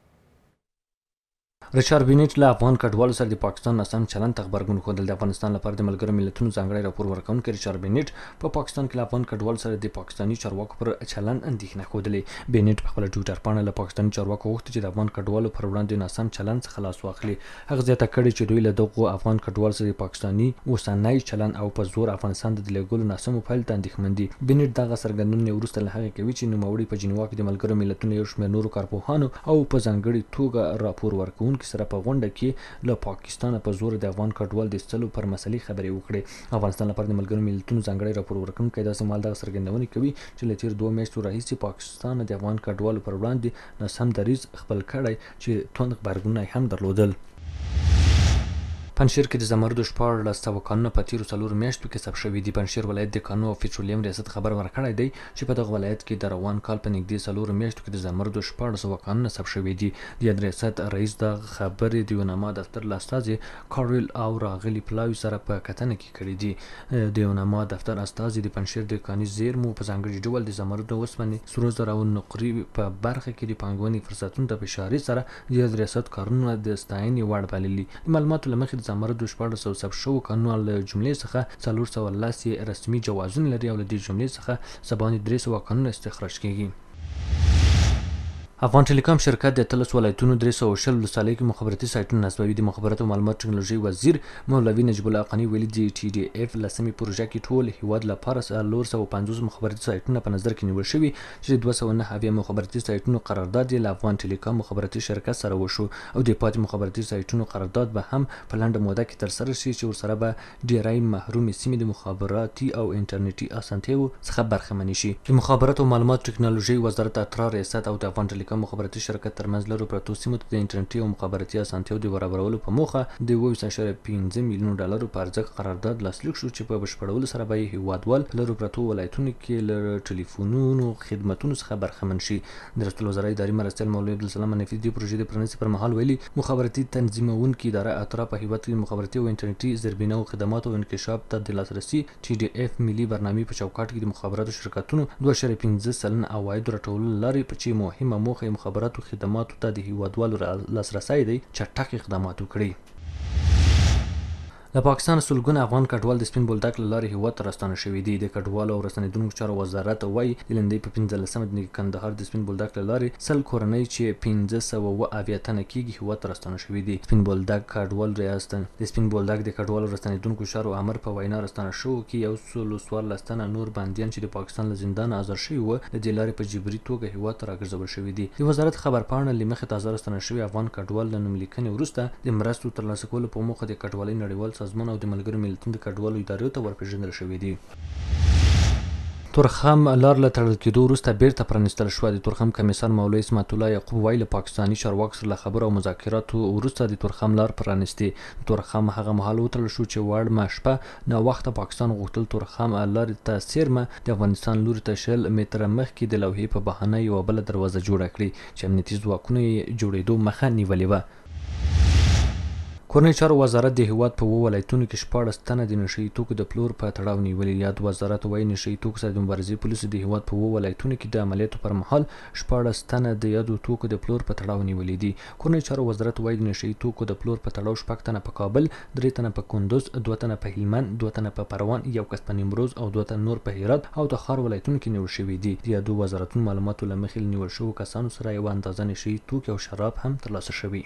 ریچارډ بینیټ له افغان کډوالو سره د پاکستان ناسم چلند ته غبرګون ښودل. د افغانستان لپاره د ملګرو ملتونو ځانګړی راپور ورکوونکی ریچارډ بینیټ په پاکستان کې له افغان کډوالو سره د پاکستاني چارواکو پر چلند اندېښنه ښودلې. بینیټ په خپله ټویټر پاڼه له پاکستاني چارواکو غوښتي چې د افغان کډوالو پر وړاندې ناسم چلند څخه لاس واخلي. هغه زیاته کړې چې دوی له دغو افغان کډوالو سره د پاکستاني اوسنی چلند او په زور افغانستان ته د لېږلو ناسمو پیل ته اندېښمن دي. بینیټ دغه څرګندونې وروسته له هغې کوي چې نوموړي په جنیوا کې د ملګرو ملتونو یو شمېر نورو کارپوهانو او په ځانګړې توګه راپور ورکوونکي سره په غونډه کې له پاکستان په زور د افغان کډوال د ایستلو پر مسلې خبرې وکړې. افغانستان لپاره د ملګرو ملتونو ځانګړی راپور ورکوونکی داسې مهال دغه څرګندونې کوي چې له تېر دوه میاشتو راهیسې پاکستان د افغان کډوالو پر وړاندې ناسم دریځ خپل کړی چې توند غبرګونونه یې هم درلودل. پنجشیر کې د زمردو شپاړلس سوه کانونه په تېرو څلورو میاشتو کې ثبت شوي دي. پنجشیر ولایت د کانونو او پټرولیم ریاست خبر ورکړی دی چې په دغه ولایت کې د روان کال په نږدې څلورو میاشتو کې د زمردو شپاړس سوه کانونه ثبت شوي دي. د یاد ریاست رئیس دغه خبرې د یوناما دفتر له استازي کارل او راغلي پلاوي سره په کتنه کې کړي دي. د یوناما دفتر استازي د پنجشیر د کاني زیرمو په ځانګړي ډول د زمردو، اوسپنې، سرو زرو او نقرې په برخه کې د پانګونې فرصتونو ته په اشارې سره د یاد ریاست کارونه د ستاینې وړ بللي. د معلوماتو له مخې د زمردو شپاړس سوه ثبت شوو کانونو له جملې څخه څلور سوه لس یې رسمي جوازونه لري او له دې جملې څخه سبانې درې سوه کانونه استخراج کیږي. افغان ټیلیکام شرکت د اتلس ولایتونو درې سوه شل ولسوالیو کې مخابراتي سایټونه نصبوي. د مخابراتو او معلوماتو ټکنالوژي وزیر مولوي نجیب الله حقاني ویلي د ټي ډي اف لسمې پروژه کې ټول هیواد لپاره څلور سوه پنځوس مخابراتي سایټونه په نظر کې نیول شوي چې د دوه سوه نهه اویا مخابراتي سایټونو قرارداد یې له افغان ټیلیکام مخابراتي شرکت سره وشو او د پاتې مخابراتي سایټونو قرارداد به هم په لنډه موده کې ترسره شي چې ورسره به ډېری محرومې سیمې د مخابراتي او انټرنیټي اسانتیاوو څخه برخمنې شي. د مخابراتو او معلوماتو ټکنالوژي وزارت اترا ریاست او د افغان ټیلیکام مخابراتي شرکت ترمنځ لرو پرتو سیمو ته د انټرنیټي او مخابراتي اسانتیاوو د برابرولو په موخه د اوه ویشت اعشاریه پنځه میلیونو ډالرو په ارزښت قرارداد لاسلیک شو چې په بشپړولو سره به یې هیوادوال په لرو پرتو ولایتونو کې له ټلیفونونو خدمتونو څخه برخمن شي. د رسول وزرا اداري مرستیال مولوي عبدالسلام حنفي د پروژې د پرانیستې پر مهال ویلي مخابراتي تنظیمونکې اداره اترا په هیواد کې مخابراتي او انټرنیټي زیربنا او خدماتو او انکشاف ته د لاسرسي ټي ډي اف ملي برنامې په چوکاټ کې د مخابراتو شرکتونو دوه اعشاریه پنځه سلنه عوایدو راټولولو لارې په چې مهمه موخه یې مخابراتو خدماتو ته د هیوادوالو لاسرسی دی چټک اقدامات وکړي. د له پاکستان سلګونه افغان کډوال د سپین بولدک له لارې هیواد ته راستانه شوي دي. د کډوالو او رسنیدونکو چارو وزارت وایي د لندۍ په پنځلسمه د کندهار د سپین بولدک له لارې سل کورنۍ چې پنځه سوه اووه اویا تنه کېږي هیواد ته راستانه شوي دي. سپین بولدک کډوال ریاست د سپین بولدک د کډوالو رسنیدونکو چارو امر په وینا راستانه شوو کې یو سل څوارلس تنه نور بندیان چې د پاکستان له زندانه ازاد شوي وو د دې لارې په جبري توګه هیواد ته راګرځول شوي دي. د وزارت خبرپاڼه له مخې تازه راستانه شوي افغان کډوال له نوملیکنې وروسته د مرستو ترلاسه کولو په موخه د کډوالۍ نړیوال سازمان او د ملګرو ملتونو د کډوالو ادارو ته ورپېژندل شوي دي. تورخم لار له تړل کېدو وروسته بیرته پرانیستل شوه. د تورخم کمیسار مولوي اسمت الله یعقوب وایي له پاکستاني چارواکو سره له خبرو او مذاکراتو وروسته د تورخم لار پرانیستې. تورخم هغه مهال وتړل شو چې وړمه شپه ناوخته پاکستان غوښتل تورخم لارې ته څیرمه د افغانستان لوري ته شل متره مخکې د لوحې په بهانه یوه بله دروازه جوړه کړي چې امنیتي ځواکونو یې جوړېدو مخه نیولې وه. کورنۍ چارو وزارت د هیواد په اووه ولایتونو کې شپاړس تنه د نشه یي توکو د پلور په تړاو نیولي. یاد وزارت وایي نشه یي توکو سره د مبارزې پولیسو د هیواد په اووه ولایتونو کې د عملیاتو پر مهال شپاړس تنه د یادو توکو د پلور په تړاو نیولي دي. کورنۍ چارو وزارت وایي د نشه یي توکو د پلور په تړاو شپږ تنه په کابل، درې تنه په کندوز، دوه تنه په هلمند، دوه تنه په پروان، یو کس په نیمروز او دوه تنه نور په هرات او تخار ولایتونو کې نیول شوي دي. د یادو وزارتونو معلوماتو له مخې نیول شوو کسانو سره یوه اندازه نشه یي توکي او شراب هم ترلاسه شوي.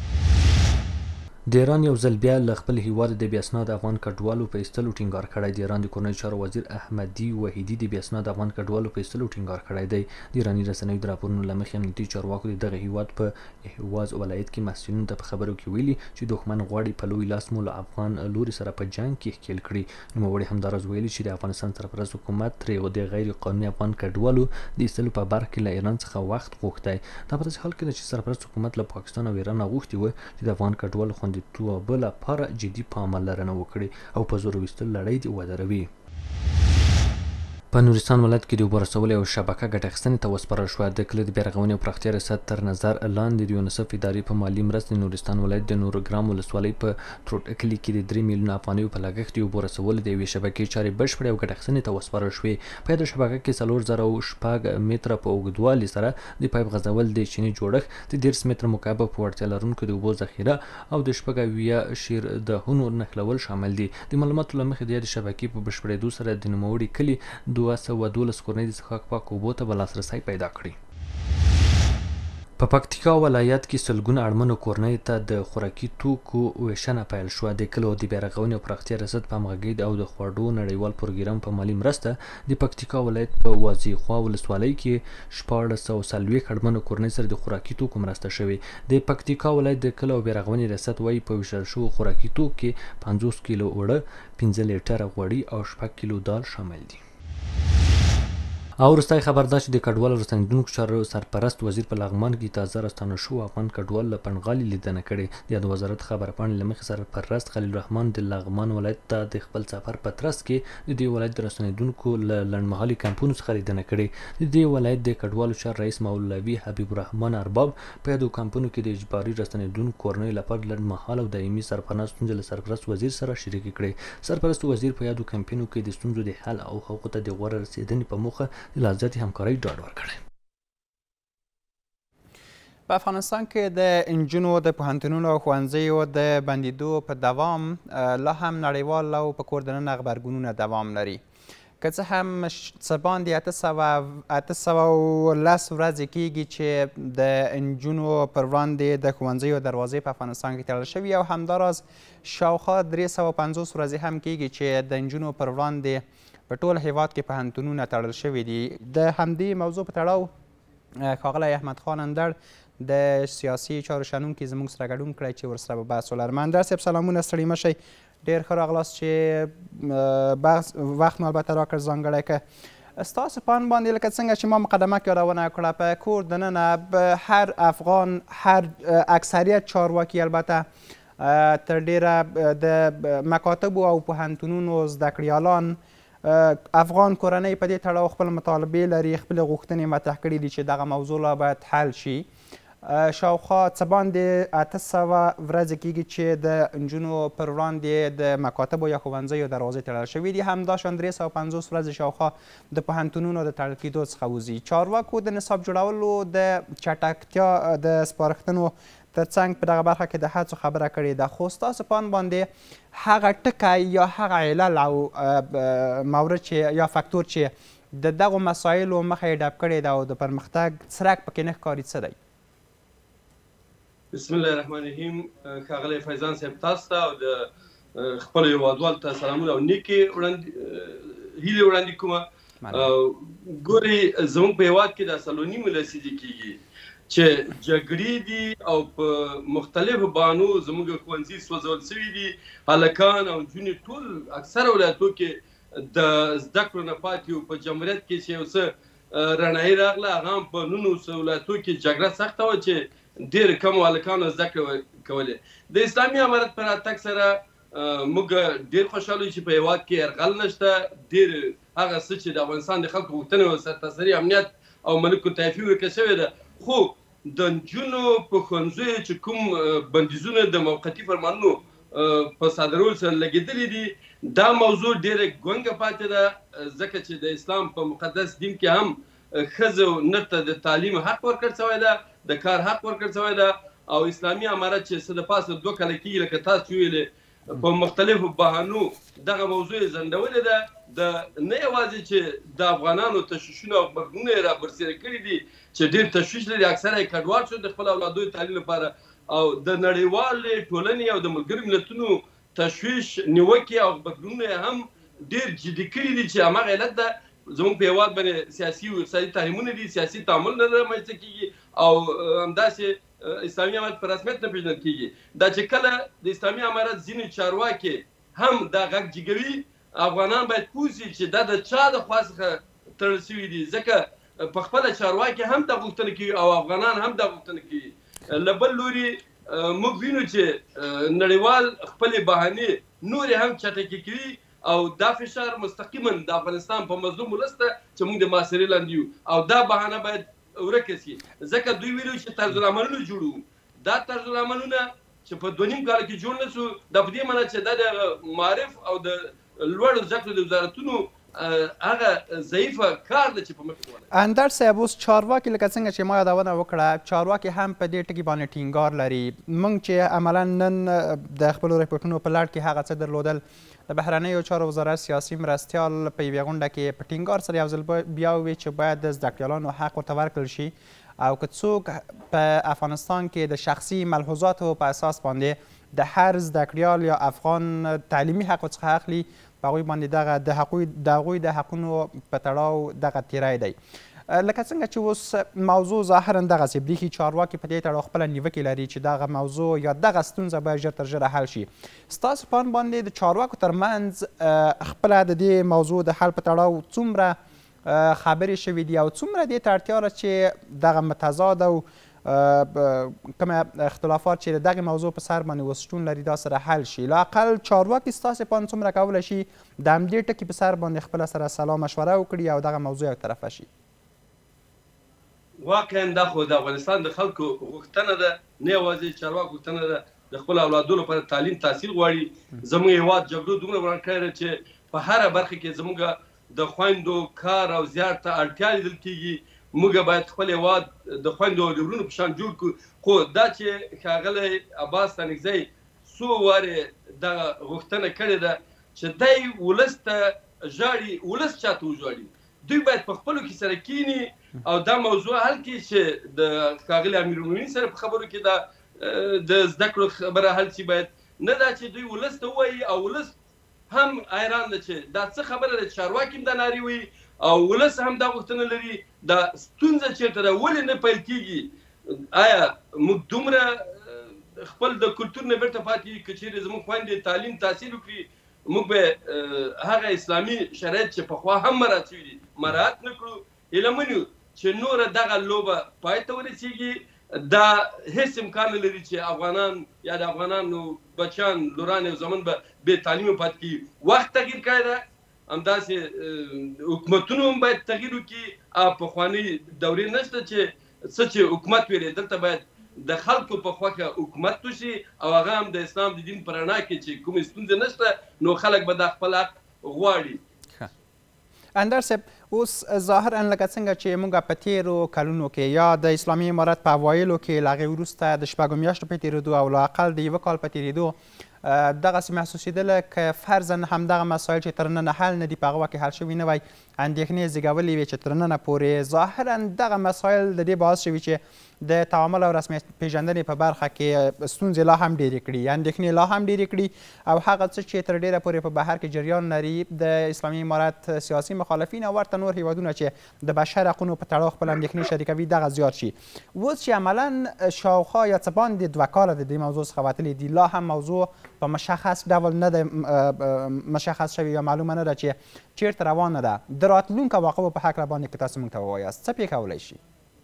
د ایران یو ځل بیا له خپل هیواد د بې اسناده افغان کډوالو په ایستلو ټینګار کړی. د ایران د کورنۍ چارو وزیر احمدي وحیدي د بې اسناده افغان کډوالو په ایستلو ټینګار کړی دی. د ایراني رسنیو د راپورونو له مخې امنیتي چارواکو د دغه هیواد په اهواز ولایت کې محصلینو ته په خبرو کې ویلي چې دښمن غواړي په لوی لاس مو له افغان لوري سره په جنګ کې ښکېل کړي. نوموړي همداراز ویلي چې د افغانستان سرپرست حکومت ترې د غیر قانوني افغان کډوالو د ایستلو په برخه کې له ایران څخه وخت غوښتی. دا په داسې حال کې ده چې سرپرست حکومت له پاکستان او ایران غوښتي وه چې د افغان کډوالو خوندیتوب لپاره جدي پاملرنه وکړي او په زور ویستل لړۍ دې ودروي. په نورستان ولایت کې د اوبو رسولو یوه شبکه ګټه اخیستنې ته وسپارل شوه. د کلي د بیارغونې او پراختیا ریاست تر نظر لاندې د یونیسف ادارې په مالي مرستې د نورستان ولایت د نورګرام ولسوالۍ په تروټ کلي کې د درې میلیونه افغانیو په لګښت د اوبو رسولو د یوې شبکې چارې بشپړې او ګټه اخیستنې ته وسپارل شوې. په یاده شبکه کې څلور زره او شپږ متره په اوږدوالي سره د پایپ غځول، د چیني جوړښت، د دېرش متره مکعب په وړتیا لرونکو د اوبو ذخیره او د شپږ اویا شیردهونو نښلول شامل دي. د معلوماتو له مخې د یادې شبکې په بشپړېدو سره د نوموړي کلي دوه سوه دولس کورنۍ د څښاک پاکو اوبو ته به لاسرسی پیدا کړي. په پکتیکا ولایت کې سلګونه اړمنو کورنۍ ته د خوراکي توکو ویشنه پیل شوه. د کلو د بیارغونې او پراختیا ریاست په همغږۍ او د خوړو نړیوال پروګرام په مالي مرسته د پکتیکا ولایت په وازیخوا ولسوالۍ کې شپاړس سوه څلوېښت اړمنو کورنۍ سره د خوراکي توکو مرسته شوې. د پکتیکا ولایت د کلو او بیارغونې ریاست وایي په ویشل شوو خوراکي توکو کې پنځوس کیلو اوړه، پنځه لیټره غوړي او شپږ کیلو دال شامل دي. او وروستی خبر دا چې د کډوالو رسنیدونکو چارو سرپرست وزیر په لغمان کې تازه راستانه شو افغان کډوال له پنډغالي لیدنه کړې. د یاد وزارت خبرپاڼې له مخې سرپرست خلیل الرحمن د لغمان ولایت ته د خپل سفر په ترڅ کې د دې ولایت د رسنیدونکو له لنډمهالي کمپونو څخه لیدنه کړې. د دې ولایت د کډوالو چارو رئیس مولوي حبیب الرحمن ارباب په یادو کمپونو کې د اجباري رسنیدونکو کورنیو لپاره لنډمهاله او دایمي سرپناه ستونزې له سرپرست وزیر سره شریکې کړې. سرپرست وزیر په یادو کمپونو کې د ستونزو د حل او حقوقو ته د غوره رسیدنې په موخه د لا زیاتې همکارۍ ډاډ ورکړی. په افغانستان کې د انجونو د پوهنتونونو او ښوونځیو د بندیدو په دوام لا هم نړیوال او په کور دننه غبرګونونه دوام لري. که څه هم څه باندې اته سوه اته سوه او لس ورځې کیږي چې د انجونو پر وړاندې د ښوونځیو دروازې په افغانستان کې تړل شوي او همداراز شاوخوا درې سوه پنځوس ورځې هم کیږي چې د انجونو پر وړاندې په ټول هیواد کې پوهنتونونه تړل شوي دي. د همدې موضوع په تړاو ښاغلی احمد خان اندړ د سیاسي چارو شنونکي زموږ سره ګډون کړی چې ورسره به بحث ولرم. اندړ صاحب سلامونه، ستړي مه شئ، ډېر ښه راغلاست چې بحث وخت مو البته راکړ ځانګړی که ستاسو په اند باندې لکه څنګه چې ما مقدمه کې یادونه کړه په کور دننه هر افغان هر اکثریت چارواکي البته تر ډیره د مکاتبو او پوهنتونونو زده کړیالان افغان کورنۍ په دې تړاو خپل مطالبې لري، خپلې غوښتنې مطرح کړي دي چې دغه موضوع لا باید حل شي. شاوخوا څه باندې اته سوه ورځې کیږي چې د نجونو پر وړاندې د مکاتبو یا ښوونځیو دروازې تړل شوي دي، همداشان درې سوه پنځوس ورځې شاوخوا د پوهنتونونو د تړل کېدو څخه وځي. چارواکو د نصاب جوړولو د چټکتیا د سپارښتنو ترڅنګ په دغه برخه کې د هڅو خبره کړې ده، خو ستاسو په اند باندې هغه ټکی یا هغه علل او مورد چې یا فکتور چې د دغو مسایلو مخه یې ډب کړې ده او د پرمختګ څرک پکې نه ښکاري څه دی؟ بسم الله الرحمن الرحیم. ښاغلی فیضان صاحب تاسو ته او د خپلو هېوادوالو ته سلامونه او نیکې هیلې وړاندې کومه. ګورئ زموږ په هېواد کې دا څلور نیمې لسیزې کېږي چې جګړې دي او په مختلفو بهانو زموږ ښوونځي سوځول سوي دي. هلکان او نجونې ټول اکثره ولایتو کې د زده کړو نه پاتې وو. په جمهوریت کې چې یو څه رڼایي راغله هغه هم په نولسو ولایتو کې جګړه سخته وه چې ډېر کمو هلکانو زده کړې کولې. د اسلامي امارت په راتګ سره موږ ډېر خوشحاله یو چې په هېواد کې یرغل نشته. ډېر هغه څه چې د افغانستان د خلکو غوښتنې وه سرتاسري امنیت او ملک الطایفي ورکړه شوې ده. خو د نجونو په ښوونځیو چې کوم بندیزونه د موقتي فرمانونو په صادرولو سره لګېدلي دي دا موضوع ډېره ګونګه پاتې ده، ځکه چې د اسلام په مقدس دین کې هم ښځو نر ته د تعلیم حق ورکړل شوی ده، د کار حق ورکړل شوی ده. او اسلامي امارت چې څه د پاسه دوه کاله کېږي لکه تاسو ویلې په مختلفو بهانو دغه موضوع یې ځنډولې ده. د نه یوازې چې د افغانانو تشویشونه او غبرګونونه یې رابرسېره کړي دي چې ډېر تشویش لري، اکثره یې کډوال شو د خپل اولادو د تعلیم لپاره، او د نړیوالې ټولنې او د ملګرو ملتونو تشویش نیوکې او غبرګونونه یې هم ډېر جدي کړي دي چې هماغه علت ده زموږ په هېواد باندې سیاسي او اقتصادي تحریمونه دي، سیاسي تعامل نه رامنځته کېږي او همداسې اسلامي امارت په رسمیت نه پېژندل کېږي. دا چې کله د اسلامي امارت ځینې چارواکي هم دا غږ جګوي، افغانان باید پوه شي چې دا د چا د خوا څخه تړل شوي دي، ځکه په خپله چارواکي هم دا غوښتنه کوي او افغانان هم دا غوښتنه کوي. له بل لوري موږ وینو چې نړیوال خپلې بهانې نورې هم چټکې کوي او دا فشار مستقیما د افغانستان په مظلوم ولس ته چې موږ د محاصرې لاندې یو، او دا بهانه باید ورکه شي، ځکه دوی ویلو چې طرزالعملونه جوړوو. دا طرزالعملونه چې په دوه نیم کال کې جوړ نه شو، دا په دې معنی چې دا د معارف او د لوړو زده کړو د وزارتونو هغه ضعیفه کار دی چې په مخ کې اندر صاحب اوس چارواکي لکه څنګه چې ما یادونه وکړه چارواکي هم په دې ټکي باندې ټینګار لري. موږ چې عملا نن د خپلو ریپورټونو په لړ کې هغه څه درلودل د بهرنیو چارو وزارت سیاسي مرستیال په یوې غونډه کې په ټینګار سره یو ځل بیا وویل چې باید د زده کړیالانو حق ورته ورکړل شي او که څوک په افغانستان کې د شخصي ملحوظاتو په اساس باندې د هر زده کړیال یا افغان تعلیمي حق څخه اخلي په هغوی باندې دغه د هغوی د هغوی د حقونو په تړاو دغه تیری دی. لکه څنګه چې اوس موضوع ظاهرا دغسې برېښي چارواکي په دې تړاو خپله نیوکې لري چې دغه موضوع یا دغه ستونزه باید ژر تر ژره حل شي. ستاسو په اند باندې د چارواکو ترمنځ خپله د دې موضوع د حل په تړاو څومره خبرې شوي دي او څومره دې ته اړتیا ده چې دغه متضاد او کوم اختلافات چې د دغې موضوع په سر باندې اوس شتون لري دا سره حل شي؟ لااقل چارواکي ستاسې په اند څومره کولی شي د همدې ټکي په سر باندې خپله سره سلا مشوره وکړي او دغه موضوع یو طرفه شي؟ واقعا دا خو د افغانستان د خلکو غوښتنه ده، نه یوازې چارواکو غوښتنه ده، د خپلو اولادو لپاره تعلیم تحصیل غواړي. زموږ هېواد جګړو دومره وران کړی ده چې په هره برخه کې زموږ د خویندو کار او زیار ته اړتیا لیدل کېږي. موږ باید خپل هېواد د خویندو او د وروڼو په شان جوړ کړو. خو دا چې ښاغلی عباس ستانکزی څو وارې دغه غوښتنه کړې ده چې دی ولس ته ژاړي، ولس چا ته وژاړي؟ دوی باید په خپلو کې سره کینی او دا موضوع حل کړي چې د ښاغلي امیرالمؤمنین سره په خبرو کې دا د زده کړو خبره حل شي. باید نه دا چې دوی ولس ته ووایي او ولس هم حیران ده چې دا څه خبره ده چې چارواکي هم دا نارې وایي او ولس هم دا غوښتنه لري. دا ستونزه چېرته ده ولې نه پیل کېږي؟ آیا موږ دومره خپل د کلتور نه بیرته پاتې که چیرې زموږ خویندې تعلیم تحصیل وکړي موږ به هغه اسلامي شرایط چې پخوا هم مراعات شوي دي مراعات نه کړو؟ هیله من یو چې نوره دغه لوبه پای ته ورسېږي. دا هیڅ امکان نه لري چې افغانان یا د افغانانو بچیان لوران یو زمن به بې تعلیمه پاتې کېږي. وخت تغییر کړی ده، همداسې حکومتونو هم باید تغییر وکړي. پخوانۍ دورې نشته چې څه چې حکومت ویلی، دلته باید د خلکو په خوښه حکومت وشي او هغه هم د اسلام د دین په رڼا کې چې کومې ستونزې نشته نو خلک به دا خپل حق غواړي. اندر صاحب اوس ظاهرا لکه څنګه چې موږ په تیرو کلونو کې یا د اسلامي امارت په اوایلو کې له هغې وروسته د شپږو میاشتو په تېرېدو او لااقل د یوه کال په تېرېدو دغسې محسوسېدله که فرضاً همدغه مسایل چې تر ننه حل نه دي په هغه وخت کې حل شوي نه وای اندېښنې زېږولې وې چې تر ننه پورې ظاهرا دغه مسایل د دې باعث شوي چې د تعامل او رسمیت پېژندنې په برخه کې ستونزې لا هم ډېرې کړي اندېښنې لا هم ډېرې کړي او هغه څه چې تر ډېره پورې په بهر کې جریان لري د اسلامي امارت سیاسي مخالفین او ورته نور هیوادونه چې د بشر حقونو په تړاو خپل اندېښنې شریکوي دغه زیات شي. اوس چې عملا شاوخوا یا څه باندې دوه کاله د دې موضوع څخه وتلي دي لا هم موضوع په مشخص ډول نه ده مشخص شوي یا معلومه نه ده چې چیرته روانه ده د راتلونکو عواقبو په هکله باندې که تاسو موږ ته ووایاست څه پې کولی شي؟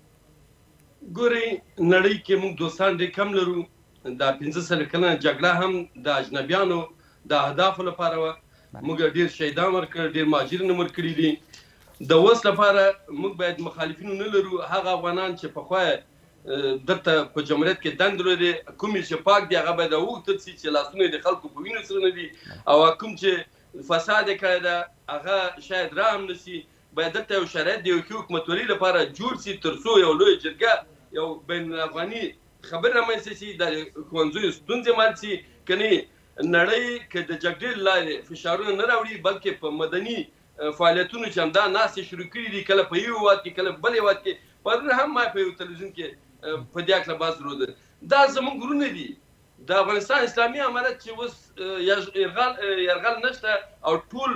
ګورئ نړۍ کې موږ دوستان ډېر کم لرو دا پنځه سلو کلنه جګړه هم د اجنبیانو د اهدافو لپاره وه موږ ډېر شهیدان ورکړل ډېر مهاجرین هم ورکړي دي د اوس لپاره موږ باید مخالفین نه لرو هغه افغانان چې پخوا دلته په جمهوریت کې دندې لري کوم چې پاک دي هغه باید وغوښتل سي چې لاسونه یې د خلکو په وینو سره نه دي او کوم چې فساد یې کړی ده هغه شاید را هم نه سي باید دلته یو شرایط د یو ښې حکومتولۍ لپاره جوړ سي تر څو یو لویه جرګه یو بین الافغاني خبر رامنځته سي د ښوونځیو ستونزې مل سي که نه نړۍ که د جګړې له لارې فشارونه نه راوړي بلکې په مدني فعالیتونو چې همدا ناستې شروع کړي دي کله په یو هېواد کې کله په بل هېواد کې پرون هم ما په یو تلویزیون کې په دې هکله بحث درلوده دا زموږ ورونه دي د افغانستان اسلامي امارت چې اوس یرغل نشته او ټول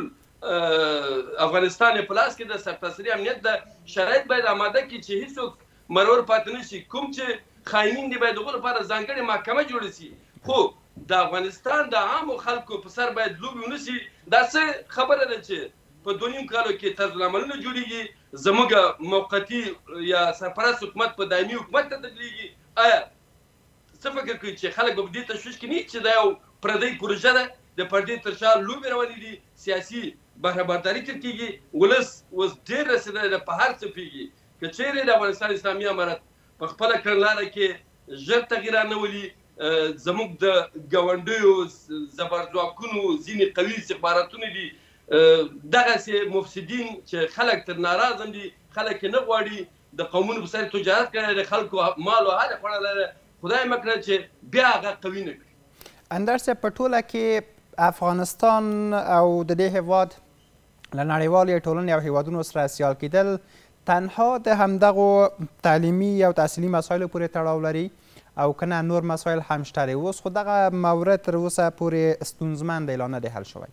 افغانستان یې په لاس کې د سرتاسري امنیت د شرایط باید آماده کړي چې هېڅوک مرور پاتې نه شي کوم چې خاینین دي باید د هغو لپاره ځانګړې محکمه جوړه شي خو د افغانستان د عامو خلکو په سر باید لوبې ونه شي دا څه خبره ده چې په دوه نیم کالو کې طرزالعملونه جوړېږي زموږ موقتي یا سرپرست حکومت په دایمي حکومت ته تبدیلېږي آیا څه فکر کوي چې خلک به په دې تشویش کې نه چې دا یو پردۍ پروژه ده د پردې تر شا لوبې روانې دي سیاسي بهرهبرداري تر کېږي ولس اوس ډېر رسېدلی ده په هر څه پوهېږي که چیرې د افغانستان اسلامي امارت په خپله کړنلاره کې ژر تغییرات نه ولي زموږ د ګاونډیو زبرځواکونو ځینې قوي استخباراتونه دي دغسې مفسدین چې خلک تر ناراض هم دي خلک یې نه غواړي د قومونو په سر تجارت کړی د خلکو مال او هر خوړلی ده خدای مه کړه چې بیا هغه قوي نه کړي. اندر صاحب په ټوله کې افغانستان او د دې هېواد له نړیوالې ټولنې او هېوادونو سره سیال کېدل تنها د همدغو تعلیمي او تحصیلي مسایلو پورې تړاو لري او که نه نور مسایل هم شته دی اوس خو دغه مورد تر اوسه پورې ستونزمن دی لا نه دی حل شوی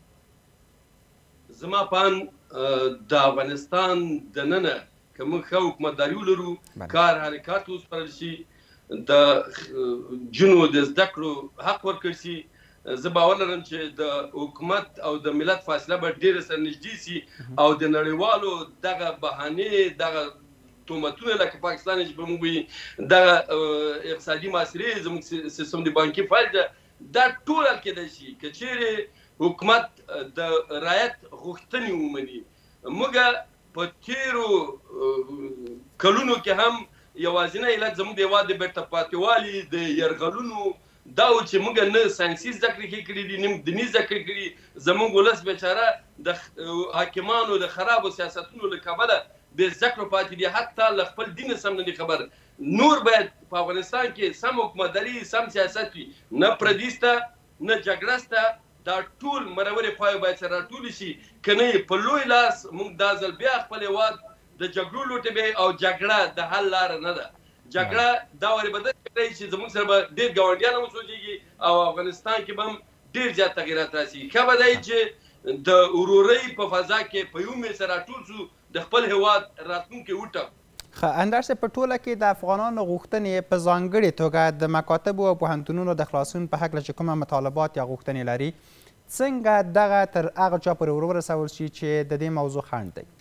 زما په اند د افغانستان دننه که موږ ښه حکومتداري ولرو کار حرکات وسپارل شي د جنو د زده کړو حق ورکړل شي زه باور لرم چې د حکومت او د ملت فاصله به ډېره سره نږدې سي او د نړیوالو دغه بهانې دغه تهمتونه لکه پاکستان چې به موږ وایي دغه اقتصادي محاصرې زموږ سیستم د بانکي فایل ده دا ټول حل کېدای شي که چیرې حکومت د رعایت غوښتنې ومني موږ په تېرو کلونو کې هم یوازینی علت زموږ د هېواد د بېرته پاتېوالي د یرغلونو دا و چې موږ نه ساینسي زده کړې کړي دي نه دیني زده کړې کړي زموږ ولس بیچاره د حاکمانو د خرابو سیاستونو له کبله بې زده کړو پاتې دي حتی له خپل دین سم نه دي خبر نور باید په افغانستان کې سم حکومتداري سم سیاست وي نه پردي شته نه جګړه شته دا ټول مرورې خواوې باید سره راټولې شي که نه په لوی لاس موږ دا ځل بیا خپل هېواد د جګړو لوټې او جګړه د حل لاره نه ده جګړه دا وارې به داسې کړی چې زموږ سره به ډېر ګاونډیان هم وسوځېږي او افغانستان کې به هم ډېر زیات تغیرات راسي ښه به دی چې د ورورۍ په فضا کې په یو میل سره راټول شو د خپل هېواد راتلونکی وټاکو. ښه اندر صاحب په ټوله کې د افغانانو غوښتنې په ځانګړې توګه د مکاتبو او پوهنتونونو د خلاصون په هکله چې کومه مطالبات یا غوښتنې لري څنګه دغه تر هغه چا پورې ورورسول شي چې د دې موضوع خنډ دی؟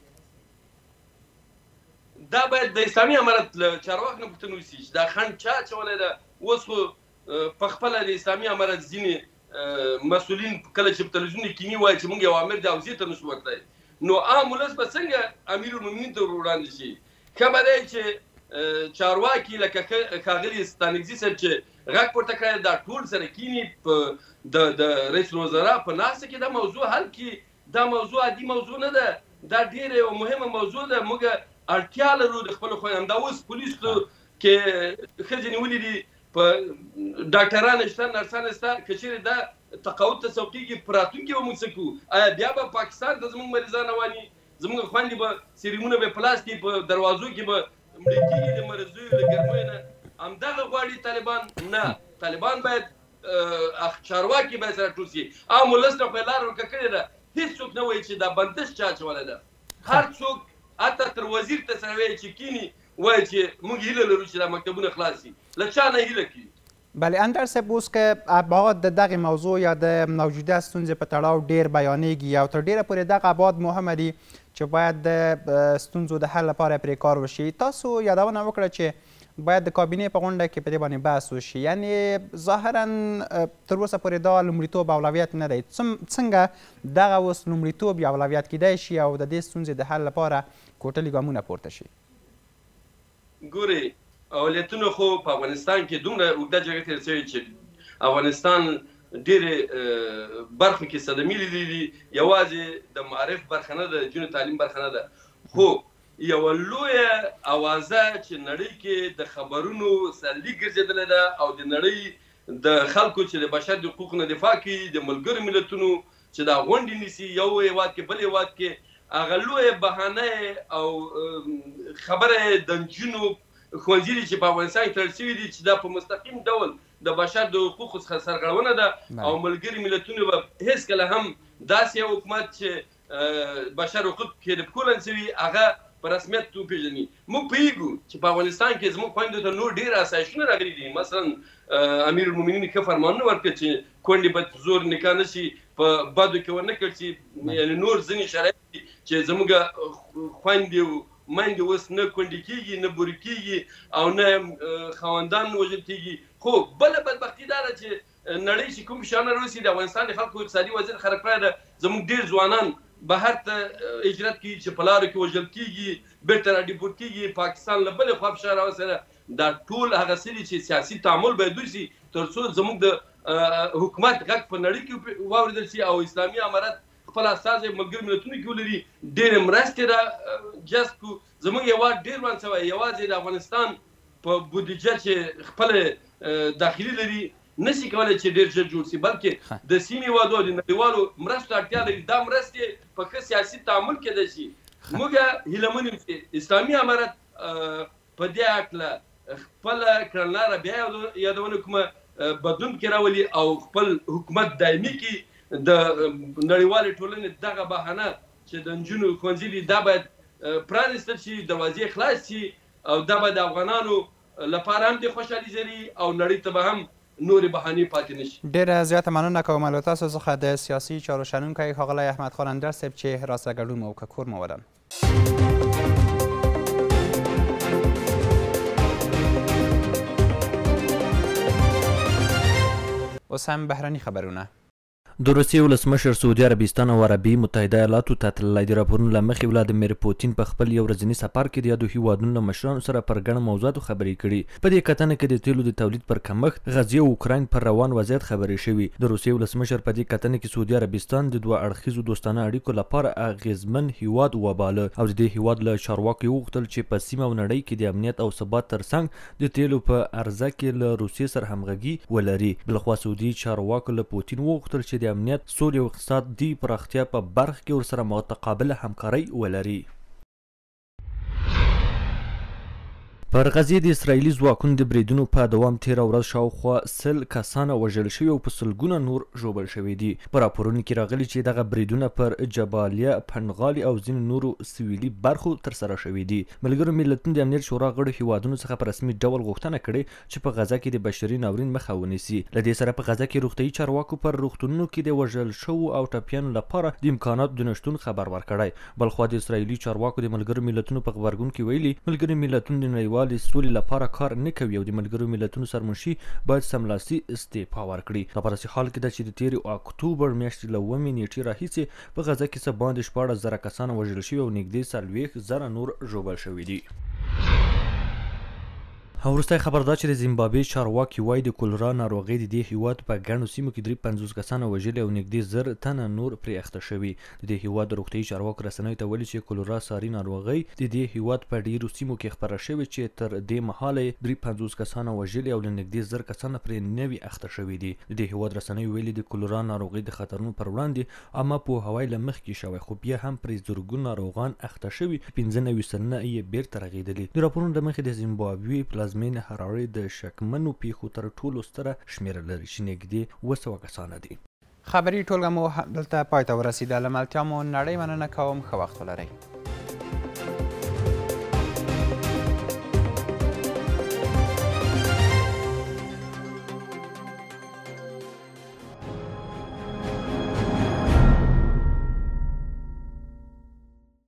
دا باید د اسلامي امارت له چارواکو نه پوښتنه وشي چې دا خنډ چا اچولی ده اوس خو په خپله د اسلامي امارت ځینې مسؤلین کله چې په تلویزیون کې کینی وایي چې موږ یو امیر د حوزې ته نشو ورتلی نو عام ولس به څنګه امیر المؤمنین ته وړاندې شي ښه به دی چې چارواکي لکه ښاغلي ستانکزي صاحب چې غږ پورته کړی دا ټول سره کیني په د رئیس الوزرا په ناسته کې دا موضوع حل کړي دا موضوع عادي موضوع نه ده دا ډېره یوه مهمه موضوع ده. موږ اړتیا لرو د خپلو خویندو همدا اوس پولیسو کې ښځې نیولې دي په ډاکټران شته نرسان شته که چیرې دا تقاعد ته څوکېږي په راتلونکي به موږ څه کوو؟ آیا بیا به پاکستان ته زموږ مریضان رواني زموږ خویندې به سیریمونه به په لاس کې په دروازو کې به مړې کېږي د مرضیو له ګرمیو نه. همدغه غواړي طالبان؟ نه، طالبان باید چارواکي باید سره ټول شي. عام ولس ته خو یې لاره ورکه کړې ده. هېڅوک نه وایي چې دا بندش چا اچولی ده. هر څوک حتی تر وزیر ته سره وایي چې کینی وایي چې موږ هیله لرو چې دا مکتبونه خلاص شي. له چا نه هیله کوي. بله اندر صاحب، اوس که ابعاد د دغې موضوع یا د موجوده ستونزې په تړاو ډېر بیانېږي او تر ډېره پورې دغه ابعاد مهمه دي چې باید د ستونزو د حل لپاره پرې کار وشي. تاسو یادونه وکړه چې باید د کابینې په غونډه کې په دې باندې بحث وشي. یعنې ظاهرا تر اوسه پورې دا لومړیتوب اولویت نه دی. څنګه دغه اوس لومړیتوب یا اولویت کیدای شي او د دې ستونزې د حل لپاره کوټلي ګامونه پورته شي؟ ګورئ، اولویتونه خو په افغانستان کې دومره اوږده جګړه تېره شوې چې افغانستان ډېرې برخو کې صدمې لیدلې دي. یوازې د معرف برخه نه ده، د نجونو تعلیم برخه نه ده، خو یوه لویه اوازه چې نړۍ کې د خبرونو سرلیک ګرځېدلې ده او د نړۍ د خلکو چې د بشر د حقوقو نه دفاع کوي، د ملګرو ملتونو چې دا غونډې نیسي یو هېواد کې بل هېواد کې، هغه لویه بهانه او خبره د نجونو ښوونځي دي چې په افغانستان کې تړل شوي دي چې دا په مستقیم ډول د بشر د حقوقو څخه سرغړونه ده او ملګري ملتونو به هېڅکله هم داسې یو حکومت چې بشر حقوق کې د پکول شوي هغه په رسمیت وپېژني. موږ پوهېږو چې په افغانستان کې زموږ خویندو ته نور ډېر اسایشونه راغلي دي. مثلا امیر المؤمنین ښه فرمانونه ورکړه چې کونډې به زور نکاح نه شي، په بدو کې ورنه کړ چې یعنې نور ځینې شرایط دي چې زموږ خویندې میندې اوس نه کونډې کېږي، نه بورې کېږي او نه خاوندان وژل کېږي. خو بله بدبختي دا ده چې نړۍ چې کوم فشارونه راوسي د افغانستان د خلکو اقتصادي وضعیت خراب کړی ده. زموږ ډېر ځوانان بهر ته هجرت کوي چې په لارو کې وژل کېږي، بېرته راډیپورټ کېږي پاکستان له بلې خوا فشار راوسره. دا ټول هغه څه دي چې سیاسي تعامل باید وشي تر څو زموږ د حکومت غږ په نړۍ کې واورېدل شي او اسلامي امارت خپل استازی ملګرو ملتونو کې ولري. ډېرې مرستې را جذب کړو. زموږ هېواد ډېر وران شوی. یوازې د افغانستان په بودیجه چې خپله داخلي لري نشي کولی چې ډېر ژر جوړ شي، بلکې د سیمې هېوادو د نړیوالو مرستو اړتیا لري. دا مرستې په ښه سیاسي تعامل کېدای شي. موږ هیله من یو چې اسلامي امارت په دې هکله خپله کړنلاره بیا یادونه کومه بدلون پکې راولي او خپل حکومت دایمي کړي. د نړیوالې ټولنې دغه بهانه چې د نجونو ښوونځي دي دا باید پرانیستل شي، دروازې خلاص شي او دا به د افغانانو لپاره هم د خوشحالي ځري او نړۍ ته به هم نورې بهانې پاتې نه شي. ډېره زیاته مننه کوم له تاسو څخه د سیاسي چارو شنونکی ښاغلی احمد خان اندر صاحب چې راسره ګډون مو وکړ. کور مو ودان. اوس هم بهرني خبرونه. د روسیې ولسمشر سعودي عربستان او عربي متحده ایالاتو ته تللی د راپورونو له مخې ولادیمیر پوتین په خپل یو ورځني سفر کې د یادو هیوادونو له مشرانو سره پر ګڼو موضوعاتو خبرې کړي. په دې کتنه کې د تیلو د تولید پر کمښت، غزې او اوکراین پر روان وضعیت خبرې شوي. د روسیې ولسمشر په دې کتنه کې سعودي عربستان د دوه اړخیزو دوستانه اړیکو لپاره اغیزمن هیواد وباله او د دې هیواد له چارواکو وغوښتل چې په سیمه او نړۍ کې د امنیت او ثبات ترڅنګ د تیلو په عرضه کې له روسیې سره همغږي ولري. بلخوا سعودي چارواکو له پوتین وغوښتل چې د امنیت، سولې او اقتصادي پراختیا په برخه کې ورسره متقابله همکاري ولري. پر غزې د اسرائیلي ځواکونو د بریدونو په دوام تېره ورځ شاوخوا سل کسان وژل شوي او په سلګونه نور ژوبل شوي دي. په راپورونو کې راغلي چې دغه بریدونه پر جبالیه، پنډغالي او ځینو نورو سویلي برخو ترسره شوي دي. ملګرو ملتونو د امنیت شورا غړو هیوادونو څخه په رسمي ډول غوښتنه کړې چې په غزه کې د بشري ناورین مخه ونیسي. له دې سره په غزه کې روغتیايي چارواکو پر روغتونونو کې د وژل شوو او ټپیانو لپاره د امکاناتو د نشتون خبر ورکړی. بلخوا د اسرائیلي چارواکو د ملګرو ملتونو په غبرګون کې ویلي ملګري ملتونو د نړیوالې سولې لپاره کار نه کوي او د ملګرو ملتونو سرمنشي باید سملاسي استعفا ورکړي. دا په داسې حال کې ده چې د تېرې اکتوبر میاشتې له اوومې نیټې راهیسې په غزه کې څه باندې شپاړس زره کسان وژل شوي او نږدې څلوېښت زره نور ژوبل شوي دي. وروستی خبر دا چې د زیمبابوې چارواکي وایي د کولرا ناروغۍ د دې هیواد په ګڼو سیمو کې درې پنځوس کسان وژلي او نږدې زر تنه نور پرې اخته شوي. د دې هیواد د روغتیايي چارواکو رسنیو ته ویلي چې کولرا ساري ناروغۍ د دې هیواد په ډیرو سیمو کې خپره شوې چې تر دې مهاله یې درې پنځوس کسان وژلي او له نږدې زر کسان پرې نوي اخته شوي دي. د دې هیواد رسنیو ویلي د کولرا ناروغۍ د خطرونو پر وړاندې عامه پوهاوی له مخکې شوی، خو بیا هم پرې زرګونه ناروغان اخته شوي، پنځه نوي سلنه یې بیرته رغېدلي. د راپورونو له مخې د زیمبابوې پلازمینه هرارې د شکمنو پیښو تر ټولو ستره شمیره لري چې نږدې اوه سوه کسانه دي. خبري ټولګه مو دلته پای ته ورسېده. له ملتیا مو نړۍ مننه کوم. ښه وخت ولرئ.